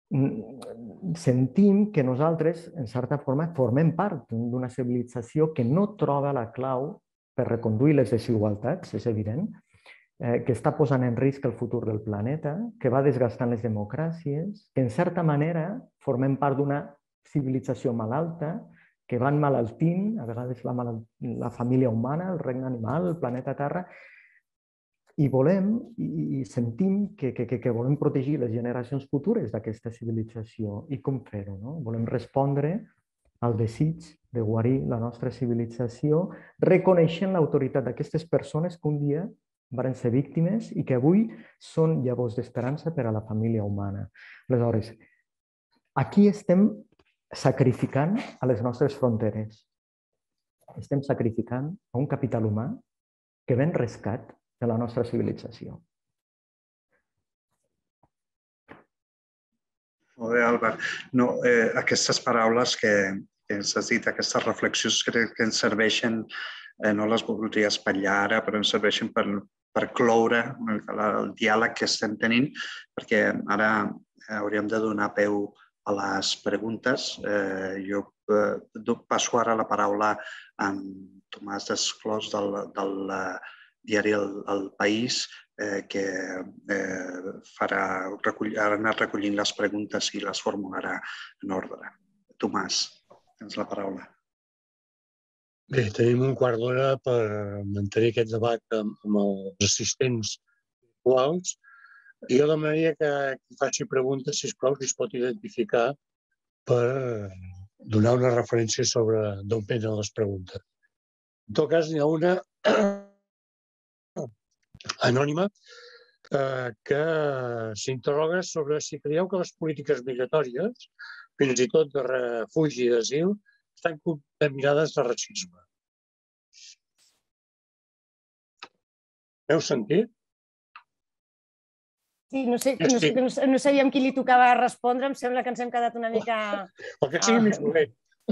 sentim que nosaltres, en certa forma, formem part d'una civilització que no troba la clau per reconduir les desigualtats, és evident, eh, que està posant en risc el futur del planeta, que va desgastant les democràcies, que en certa manera formem part d'una civilització malalta, que van malaltint, a vegades la, la família humana, el regne animal, el planeta Terra, i volem i sentim que, que, que volem protegir les generacions futures d'aquesta civilització. I com fer-ho? No? Volem respondre al desig de guarir la nostra civilització, reconeixent l'autoritat d'aquestes persones que un dia van ser víctimes i que avui són llavors d'esperança per a la família humana. Aleshores, aquí estem sacrificant a les nostres fronteres. Estem sacrificant a un capital humà que ven rescat de la nostra civilització. Molt bé, Albert. No, eh, aquestes paraules que, que ens has dit, aquestes reflexions crec que ens serveixen, eh, no les voldria espatllar ara, però ens serveixen per, per cloure el diàleg que estem tenint, perquè ara hauríem de donar peu a les preguntes. Eh, jo eh, passo ara la paraula a Tomàs Desclós del, del diari El, el País, eh, que eh, farà, recull, ha anat recollint les preguntes i les formularà en ordre. Tomàs, tens la paraula. Bé, tenim un quart d'hora per mantenir aquest debat amb, amb els assistents actuals. Jo demanaria que faci preguntes, sisplau, si es pot identificar per donar una referència sobre d'on venen les preguntes. En tot cas, n'hi ha una anònima que s'interroga sobre si creieu que les polítiques migratòries, fins i tot de refugi i d'asil, estan contaminades de racisme. Heu sentit? Sí, no sé, no, sé, no, no sabíem qui li tocava respondre, em sembla que ens hem quedat una mica... El que sigui més dolent.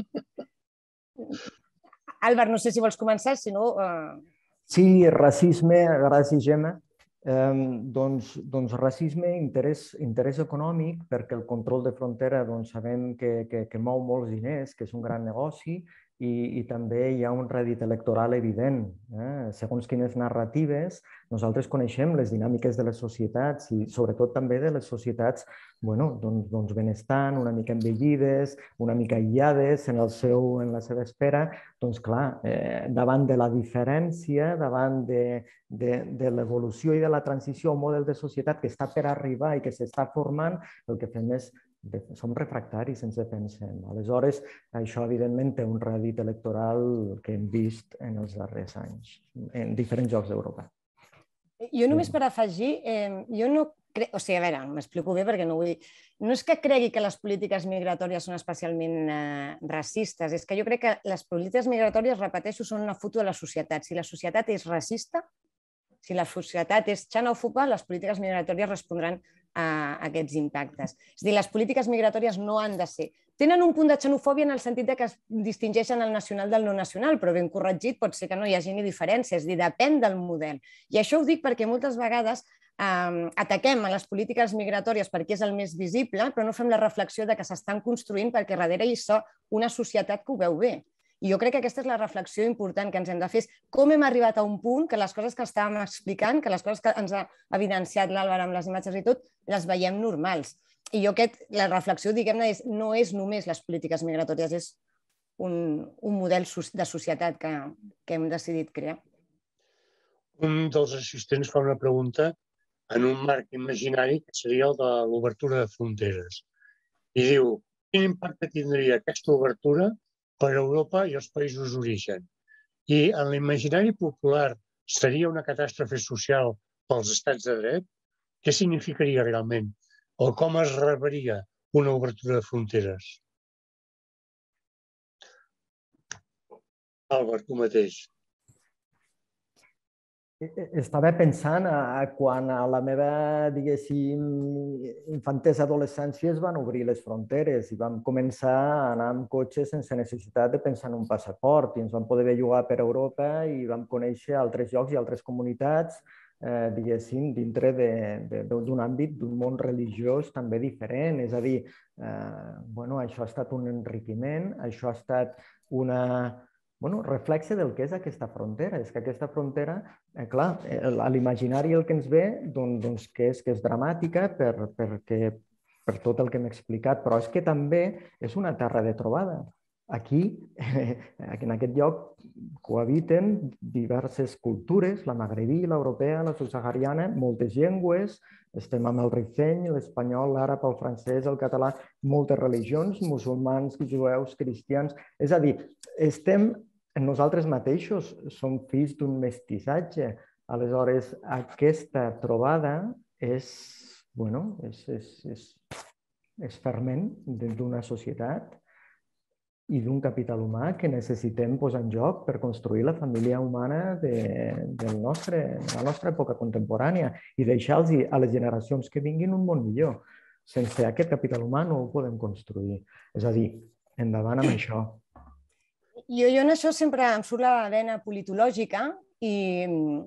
Albert, no sé si vols començar, si no... Sí, racisme, gràcies, Gemma. Eh, doncs, doncs racisme, interès, interès econòmic, perquè el control de frontera doncs, sabem que, que, que mou molts diners, que és un gran negoci, i, i també hi ha un rèdit electoral evident. Eh? Segons quines narratives, nosaltres coneixem les dinàmiques de les societats i sobretot també de les societats bueno, doncs, doncs benestant, una mica envellides, una mica aïllades en, el seu, en la seva esfera. Doncs clar, eh, davant de la diferència, davant de, de, de l'evolució i de la transició a un model de societat que està per arribar i que s'està formant, el que fem és som refractaris, ens pensem. Aleshores, això evidentment té un rèdit electoral que hem vist en els darrers anys, en diferents llocs d'Europa. Jo només per afegir, eh, jo no crec, o sigui, a veure, m'explico bé perquè no vull dir, no és que cregui que les polítiques migratòries són especialment eh, racistes, és que jo crec que les polítiques migratòries, repeteixo, són una foto de la societat. Si la societat és racista, si la societat és xenòfoba, les polítiques migratòries respondran a aquests impactes. És a dir, les polítiques migratòries no han de ser... Tenen un punt de xenofòbia en el sentit que es distingeixen el nacional del no nacional, però ben corregit pot ser que no hi hagi ni diferència, és a dir, depèn del model. I això ho dic perquè moltes vegades eh, ataquem a les polítiques migratòries perquè és el més visible, però no fem la reflexió de que s'estan construint perquè darrere hi ha una societat que ho veu bé. I jo crec que aquesta és la reflexió important que ens hem de fer, és com hem arribat a un punt que les coses que estàvem explicant, que les coses que ens ha evidenciat l'Àlvaro amb les imatges i tot, les veiem normals. I jo aquest, la reflexió, diguem-ne, no és només les polítiques migratòries, és un, un model de societat que, que hem decidit crear. Un dels assistents fa una pregunta en un marc imaginari que seria el de l'obertura de fronteres. I diu, quin impacte tindria aquesta obertura per a Europa i els països d'origen? I en l'imaginari popular seria una catàstrofe social pels estats de dret? Què significaria realment? O com es rebria una obertura de fronteres? Àlvar, tu mateix. Estava pensant a quan a la meva, diguéssim, infantesa adolescència es van obrir les fronteres i vam començar a anar amb cotxe sense necessitat de pensar en un passaport i ens vam poder bellugar per Europa i vam conèixer altres llocs i altres comunitats, eh, diguéssim, dintre d'un àmbit, d'un món religiós també diferent. És a dir, eh, bueno, això ha estat un enriquiment, això ha estat una... Bueno, reflexe del que és aquesta frontera. És que aquesta frontera, eh, clar, a l'imaginari el que ens ve, doncs que és, que és dramàtica per, perquè, per tot el que hem explicat, però és que també és una terra de trobada. Aquí, en aquest lloc, cohabiten diverses cultures, la magrebí, l'europea, la subsahariana, moltes llengües, estem amb el rifeny, l'espanyol, l'àrab, el francès, el català, moltes religions, musulmans, jueus, cristians. És a dir, estem... Nosaltres mateixos som fills d'un mestissatge. Aleshores, aquesta trobada és, bueno, és, és, és, és ferment d'una societat i d'un capital humà que necessitem posar en joc per construir la família humana de, del nostre, de la nostra època contemporània i deixar-los a les generacions que vinguin un món millor. Sense aquest capital humà no ho podem construir. És a dir, endavant amb això. Jo, jo en això sempre em surt la vena politològica i,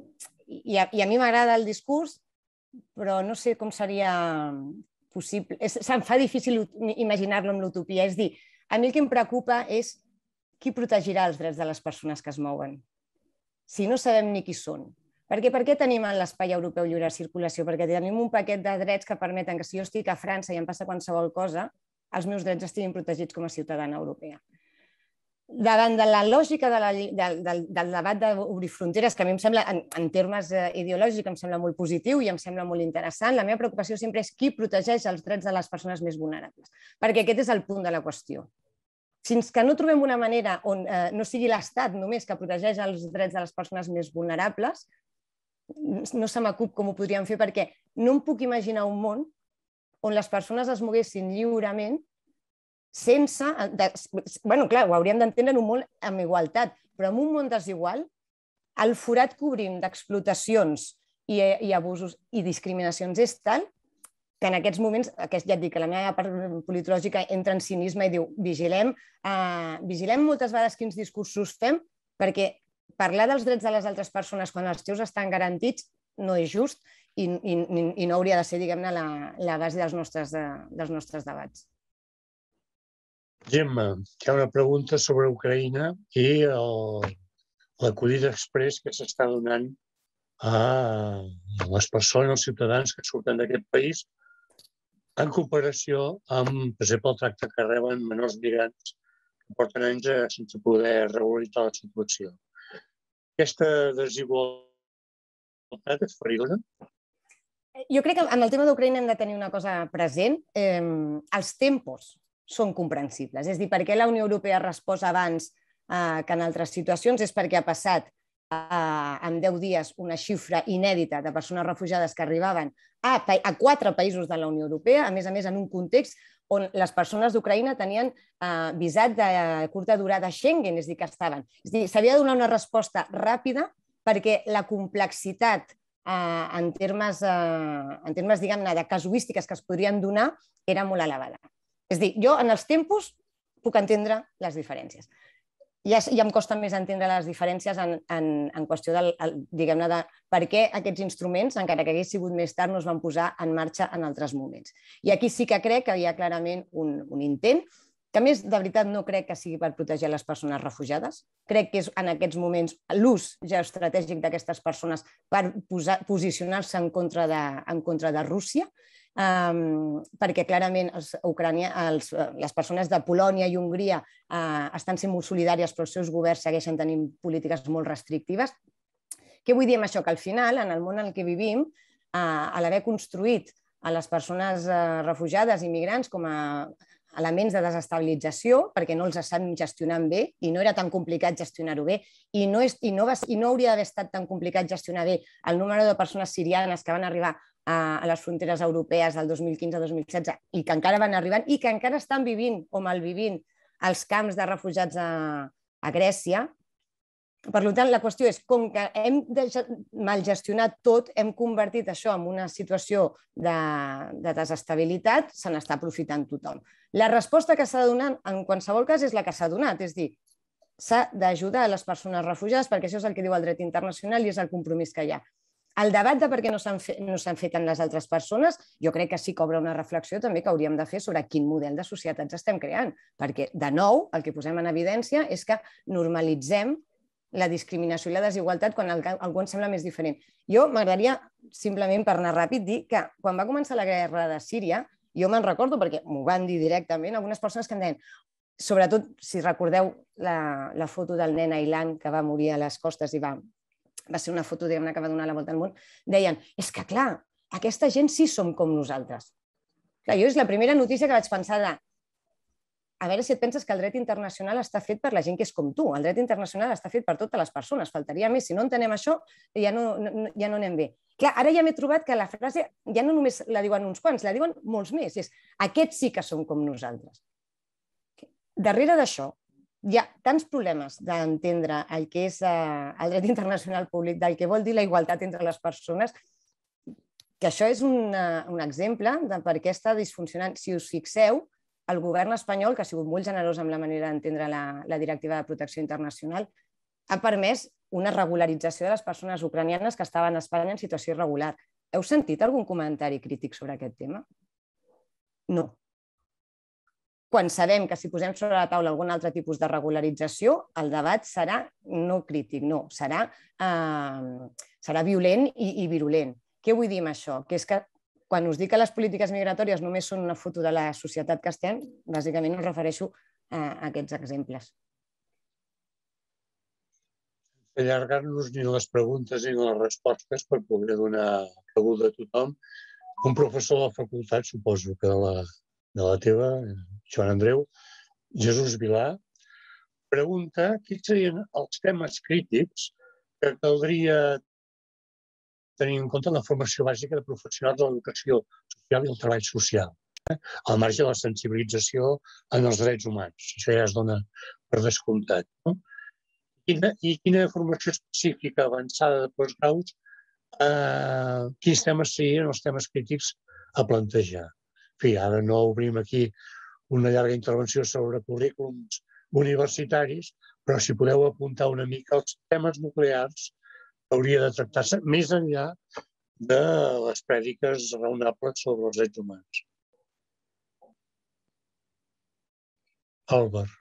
i, a, i a mi m'agrada el discurs, però no sé com seria possible. És, se'm fa difícil imaginar-lo amb l'utopia. És dir, a mi el que em preocupa és qui protegirà els drets de les persones que es mouen, si no sabem ni qui són. Perquè per què tenim en l'espai europeu lliure circulació? Perquè tenim un paquet de drets que permeten que si jo estic a França i em passa qualsevol cosa, els meus drets estiguin protegits com a ciutadana europea. Davant de la lògica de la, del, del, del debat d'obrir fronteres, que a mi em sembla, en, en termes ideològics, em sembla molt positiu i em sembla molt interessant, la meva preocupació sempre és qui protegeix els drets de les persones més vulnerables. Perquè aquest és el punt de la qüestió. Fins que no trobem una manera on eh, no sigui l'Estat només que protegeix els drets de les persones més vulnerables, no se m'acut com ho podríem fer, perquè no em puc imaginar un món on les persones es moguessin lliurement sense... De, bueno, clar, ho hauríem d'entendre en un món amb igualtat, però en un món desigual, el forat que obrim d'explotacions i, i abusos i discriminacions és tal que en aquests moments, aquest, ja et dic, que la meva part politològica entra en cinisme i diu vigilem, eh, vigilem moltes vegades quins discursos fem, perquè parlar dels drets de les altres persones quan els teus estan garantits no és just i, i, i no hauria de ser, diguem-ne, la, la base dels nostres, de, dels nostres debats. Gemma, hi ha una pregunta sobre Ucraïna i l'acudit express que s'està donant a les persones, els ciutadans que surten d'aquest país en comparació amb, per exemple, el tracte que reben menors migrants que porten anys sense poder regularitzar la situació. Aquesta desigualtat és perillosa? Jo crec que en el tema d'Ucraïna hem de tenir una cosa present. Eh, els tempos són comprensibles. És a dir, per què la Unió Europea ha respost abans eh, que en altres situacions és perquè ha passat eh, en deu dies una xifra inèdita de persones refugiades que arribaven a, a quatre països de la Unió Europea, a més a més en un context on les persones d'Ucraïna tenien eh, visat de curta durada Schengen, és a dir, que estaven. És a dir, s'havia de donar una resposta ràpida perquè la complexitat eh, en termes, eh, en termes diguem-ne, de casuístiques que es podrien donar era molt elevada. És a dir, jo en els tempos puc entendre les diferències. Ja, ja em costa més entendre les diferències en, en, en qüestió del, diguem-ne, de per què aquests instruments, encara que hagués sigut més tard, no es van posar en marxa en altres moments. I aquí sí que crec que hi ha clarament un, un intent que a més, de veritat, no crec que sigui per protegir les persones refugiades. Crec que és en aquests moments l'ús geoestratègic d'aquestes persones per posicionar-se en contra de, en contra de Rússia, um, perquè clarament els, Ucrània, els, les persones de Polònia i Hongria uh, estan sent molt solidàries, però els seus governs segueixen tenint polítiques molt restrictives. Què vull dir amb això? Que al final, en el món en què vivim, uh, a l'haver construït a les persones uh, refugiades i migrants com a elements de desestabilització, perquè no els estan gestionant bé i no era tan complicat gestionar-ho bé i no, és, i, no va, i no hauria d'haver estat tan complicat gestionar bé el número de persones sirianes que van arribar a, a les fronteres europees del dos mil quinze a dos mil setze i que encara van arribant i que encara estan vivint o malvivint als camps de refugiats a, a Grècia. Per tant, la qüestió és, com que hem mal gestionat tot, hem convertit això en una situació de, de desestabilitat, se n'està aprofitant tothom. La resposta que s'ha de donar en qualsevol cas és la que s'ha donat, és dir, s'ha d'ajudar a les persones refugiades perquè això és el que diu el dret internacional i és el compromís que hi ha. El debat de per què no s'han fet, no s'han fet en les altres persones, jo crec que sí que obre una reflexió també que hauríem de fer sobre quin model de societats estem creant, perquè, de nou, el que posem en evidència és que normalitzem la discriminació i la desigualtat quan algú ens sembla més diferent. Jo m'agradaria, simplement per anar ràpid, dir que quan va començar la guerra de Síria, jo me'n recordo, perquè m'ho van dir directament, algunes persones que em deien, sobretot si recordeu la, la foto del nen Aylan que va morir a les costes i va, va ser una foto diguem-ne que va donar la volta al món, deien, és que clar, aquesta gent sí som com nosaltres. Clar, jo és la primera notícia que vaig pensar de a veure si et penses que el dret internacional està fet per la gent que és com tu. El dret internacional està fet per totes les persones. Faltaria més. Si no entenem això, ja no, no, ja no anem bé. Clar, ara ja m'he trobat que la frase ja no només la diuen uns quants, la diuen molts més. És, aquests sí que són com nosaltres. Darrere d'això hi ha tants problemes d'entendre el que és eh, el dret internacional públic, del que vol dir la igualtat entre les persones, que això és un, un exemple de per què està disfuncionant. Si us fixeu, el govern espanyol, que ha sigut molt generós amb la manera d'entendre la, la Directiva de Protecció Internacional, ha permès una regularització de les persones ucranianes que estaven a Espanya en situació irregular. Heu sentit algun comentari crític sobre aquest tema? No. Quan sabem que si posem sobre la taula algun altre tipus de regularització, el debat serà no crític, no, serà, eh, serà violent i, i virulent. Què vull dir amb això? Que és que quan us dic que les polítiques migratòries només són una foto de la societat que estem, bàsicament us refereixo a aquests exemples. Sense allargar-nos ni les preguntes ni les respostes per poder donar cabuda a tothom, un professor de la facultat, suposo que de la, de la teva, Joan Andreu, Jesús Vilà, pregunta quins serien els temes crítics que caldria tenir en compte la formació bàsica de professionals de l'educació social i el treball social, eh? al marge de la sensibilització en els drets humans. Això ja es dona per descomptat. No? Quina, I quina formació específica avançada de postgraus, eh, quins temes serien els temes crítics a plantejar? En fi, ara no obrim aquí una llarga intervenció sobre currículums universitaris, però si podeu apuntar una mica els temes nuclears hauria de tractar-se més enllà de les prèdiques raonables sobre els drets humans. Àlvar.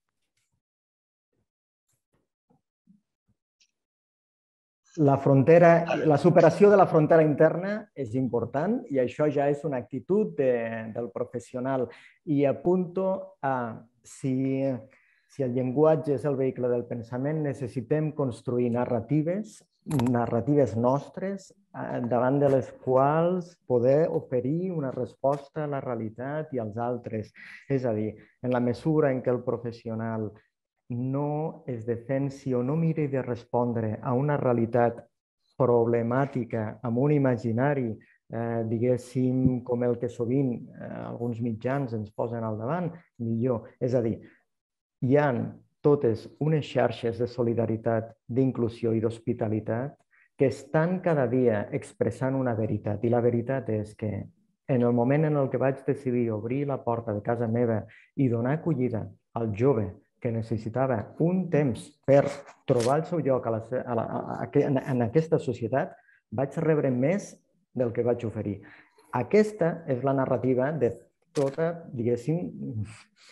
La frontera, la superació de la frontera interna és important i això ja és una actitud de, del professional. I apunto a si, si el llenguatge és el vehicle del pensament, necessitem construir narratives narratives nostres davant de les quals poder oferir una resposta a la realitat i als altres. És a dir, en la mesura en què el professional no es defensi o no miri de respondre a una realitat problemàtica amb un imaginari, eh, diguéssim, com el que sovint eh, alguns mitjans ens posen al davant, millor. És a dir, hi ha totes unes xarxes de solidaritat, d'inclusió i d'hospitalitat que estan cada dia expressant una veritat. I la veritat és que en el moment en el que vaig decidir obrir la porta de casa meva i donar acollida al jove que necessitava un temps per trobar el seu lloc a la, a la, a, en, en aquesta societat, vaig rebre més del que vaig oferir. Aquesta és la narrativa de tota, diguéssim,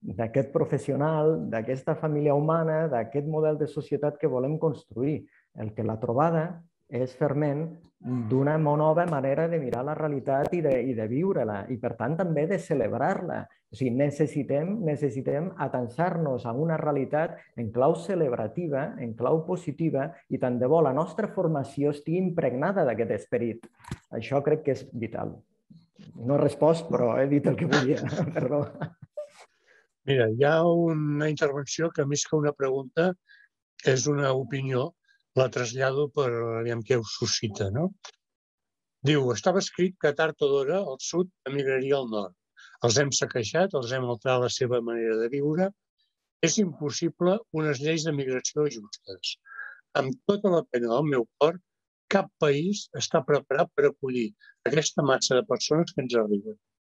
d'aquest professional, d'aquesta família humana, d'aquest model de societat que volem construir. El que la trobada és ferment d'una nova manera de mirar la realitat i de, i de viure-la, i per tant també de celebrar-la. O sigui, necessitem, necessitem atansar-nos a una realitat en clau celebrativa, en clau positiva, i tant de bo la nostra formació estigui impregnada d'aquest esperit. Això crec que és vital. No he respost, però he dit el que volia. Perdó. Mira, hi ha una intervenció que més que una pregunta és una opinió. La trasllado per veure què us suscita, no? Diu, estava escrit que tard o d'hora el sud emigraria al nord. Els hem saquejat, els hem alterat la seva manera de viure. És impossible unes lleis de migració justes. Amb tota la pena del meu cor, cap país està preparat per acollir aquesta massa de persones que ens arriben.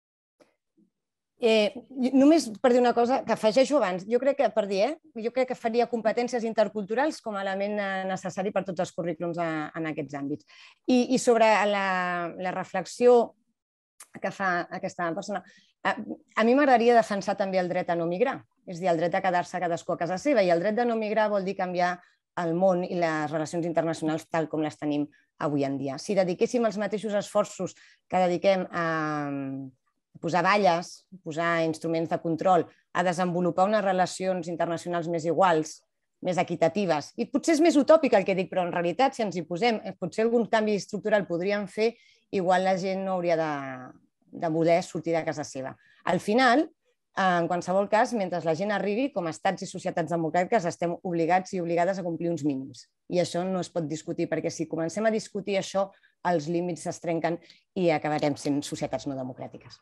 Eh, només per dir una cosa que afegeixo abans, jo crec que, per dir, eh, jo crec que faria competències interculturals com a element necessari per tots els currículums a, en aquests àmbits. I, i sobre la, la reflexió que fa aquesta persona, a, a mi m'agradaria defensar també el dret a no migrar, és a dir, el dret a quedar-se cadascú a casa seva, i el dret de no migrar vol dir canviar el món i les relacions internacionals tal com les tenim avui en dia. Si dediquéssim els mateixos esforços que dediquem a posar valles, posar instruments de control, a desenvolupar unes relacions internacionals més iguals, més equitatives. I potser és més utòpic el que dic, però en realitat, si ens hi posem, potser algun canvi estructural podríem fer, igual la gent no hauria de, de voler sortir de casa seva. Al final, en qualsevol cas, mentre la gent arribi, com a estats i societats democràtiques, estem obligats i obligades a complir uns mínims. I això no es pot discutir, perquè si comencem a discutir això, els límits es trenquen i acabarem sent societats no democràtiques.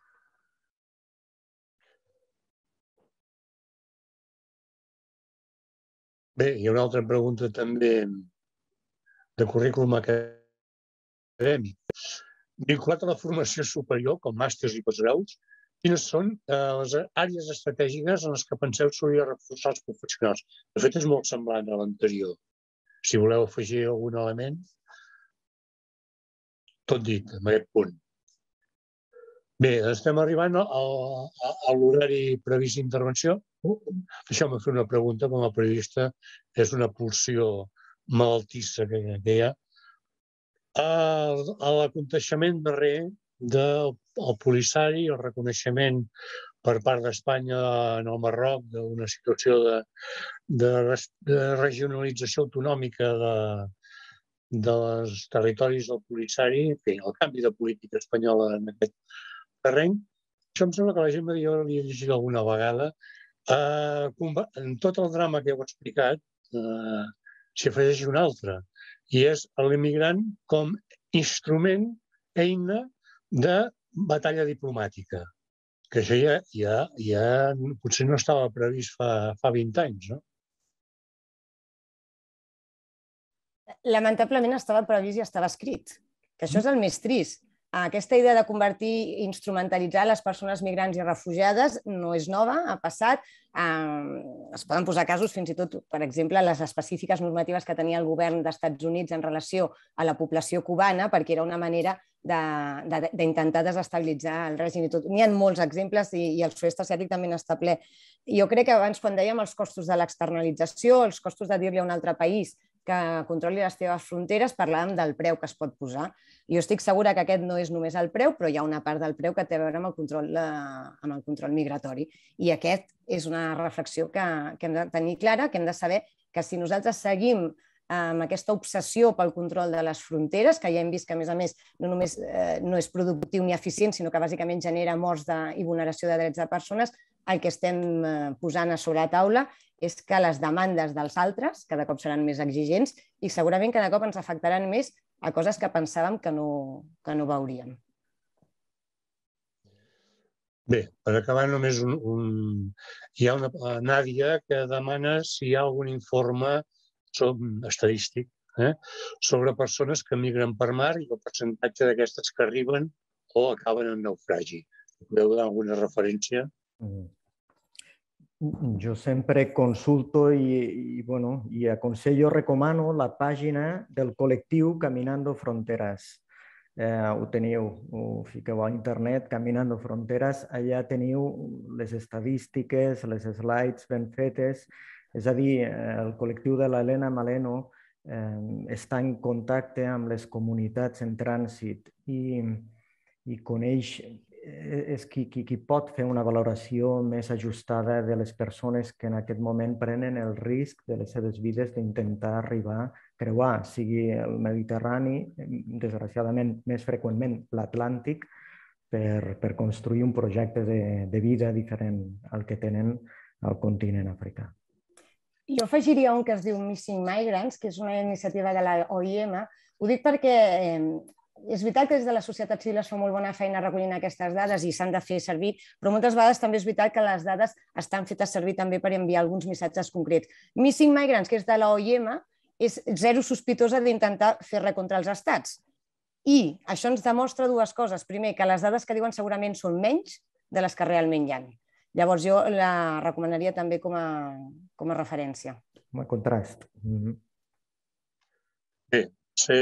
Bé, hi ha una altra pregunta també de currículum acadèmic. Vinculat a la formació superior, com màsters i postgraus, quines són les àrees estratègiques en les que penseu solia reforçar els professionals? De fet, és molt semblant a l'anterior. Si voleu afegir algun element, tot dit, en aquest punt. Bé, estem arribant a l'horari previst d'intervenció. Deixeu-me fer una pregunta, com a periodista és una pulsió malaltissa que hi ha. L'aconteixement darrer del Polisari, el reconeixement per part d'Espanya en el Marroc d'una situació de regionalització autonòmica dels territoris del Polisari, el canvi de política espanyola en aquest terreny. Això em sembla que la gent m'havia llegit alguna vegada. En tot el drama que heu explicat s'hi afegeix un altre, i és l'immigrant com instrument, eina de batalla diplomàtica, que això ja potser no estava previst fa vint anys, no? Lamentablement estava previst i estava escrit, que això és el més trist. Aquesta idea de convertir, instrumentalitzar les persones migrants i refugiades no és nova, ha passat. Es poden posar casos, fins i tot, per exemple, les específiques normatives que tenia el govern dels Estats Units en relació a la població cubana, perquè era una manera d'intentar desestabilitzar el règim i tot. N'hi ha molts exemples i el sud-est asiàtic també n'està ple. Jo crec que abans, quan dèiem els costos de l'externalització, els costos de dir-li a un altre país que controli les teves fronteres, parlàvem del preu que es pot posar. Jo estic segura que aquest no és només el preu, però hi ha una part del preu que té a veure amb el control, amb el control migratori. I aquest és una reflexió que, que hem de tenir clara, que hem de saber que si nosaltres seguim amb aquesta obsessió pel control de les fronteres, que ja hem vist que, a més a més, no només eh, no és productiu ni eficient, sinó que bàsicament genera morts de, i vulneració de drets de persones, el que estem eh, posant a sobre la taula és que les demandes dels altres cada cop seran més exigents i segurament cada cop ens afectaran més a coses que pensàvem que no, que no veuríem. Bé, per acabar només un... un... Hi ha una Nàdia que demana si hi ha algun informe estadístic eh, sobre persones que migren per mar i el percentatge d'aquestes que arriben o acaben en naufragi. Podeu donar alguna referència? Mm. Jo sempre consulto i, i, bueno, i aconsello, recomano la pàgina del col·lectiu Caminando Fronteras, ho teniu, ho fiqueu a internet, Caminando Fronteres, allà teniu les estadístiques, les slides ben fetes, és a dir, el col·lectiu de l'Helena Maleno està en contacte amb les comunitats en trànsit i, i coneix, és qui, qui, qui pot fer una valoració més ajustada de les persones que en aquest moment prenen el risc de les seves vides d'intentar arribar a creuar, sigui el Mediterrani, desgraciadament més freqüentment l'Atlàntic, per, per construir un projecte de, de vida diferent al que tenen al continent africà. Jo afegiria un que es diu Missing Migrants, que és una iniciativa de la O I M. Ho dic perquè és veritat que des de la societat civil es fa molt bona feina recollint aquestes dades i s'han de fer servir, però moltes vegades també és veritat que les dades estan fetes servir també per enviar alguns missatges concrets. Missing Migrants, que és de la O I M, és zero sospitosa d'intentar fer res contra els estats. I això ens demostra dues coses. Primer, que les dades que diuen segurament són menys de les que realment hi ha. Llavors jo la recomanaria també com a, com a referència. Com a contrast. Mm-hmm. Bé, ser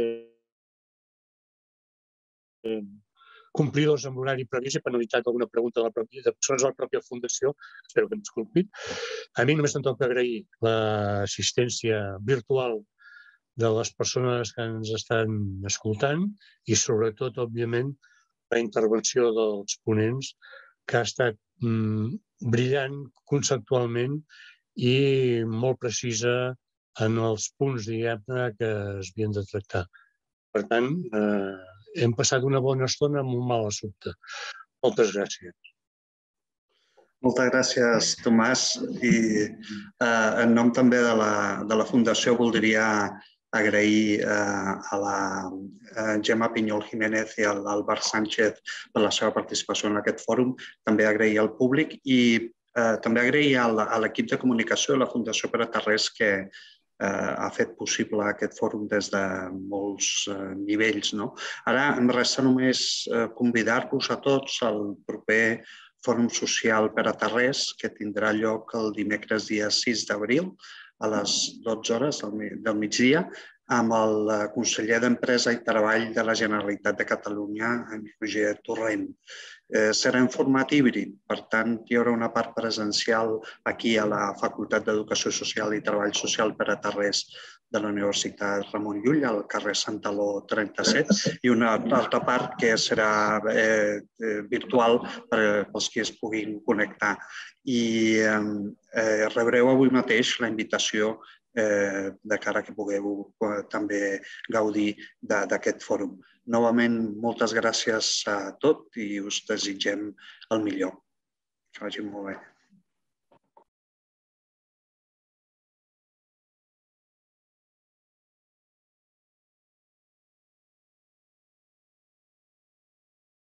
complidors amb l'horari previst i penalitat alguna pregunta de, la pròpia, de persones de la pròpia fundació, espero que m'he disculpit. A mi només em toca agrair l'assistència virtual de les persones que ens estan escoltant i sobretot, òbviament, la intervenció dels ponents que ha estat mm, brillant conceptualment i molt precisa en els punts, diguem-ne, que es havien de tractar. Per tant, eh, hem passat una bona estona amb un mal assumpte. Moltes gràcies. Moltes gràcies, Tomàs. I eh, en nom també de la, de la Fundació voldria agrair eh, a la eh, Gemma Pinyol Jiménez i a l'Àlvaro Sánchez per la seva participació en aquest fòrum. També agrair al públic i eh, també agrair a l'equip de comunicació de la Fundació Pere Tarrés que eh, ha fet possible aquest fòrum des de molts eh, nivells. No? Ara em resta només eh, convidar-vos a tots al proper Fòrum Social Pere Tarrés, que tindrà lloc el dimecres dia sis d'abril a les dotze hores del migdia, amb el conseller d'Empresa i Treball de la Generalitat de Catalunya, en Roger Torrent. Eh, serà en format híbrid, per tant, hi haurà una part presencial aquí a la Facultat d'Educació Social i Treball Social Pere Tarrés de la Universitat Ramon Llull, al carrer Santaló trenta-set, i una altra part que serà eh, virtual per als que es puguin connectar. I eh, rebreu avui mateix la invitació eh, de cara que pugueu eh, també gaudir d'aquest fòrum. Novament, moltes gràcies a tot i us desitgem el millor. Que vagi molt bé.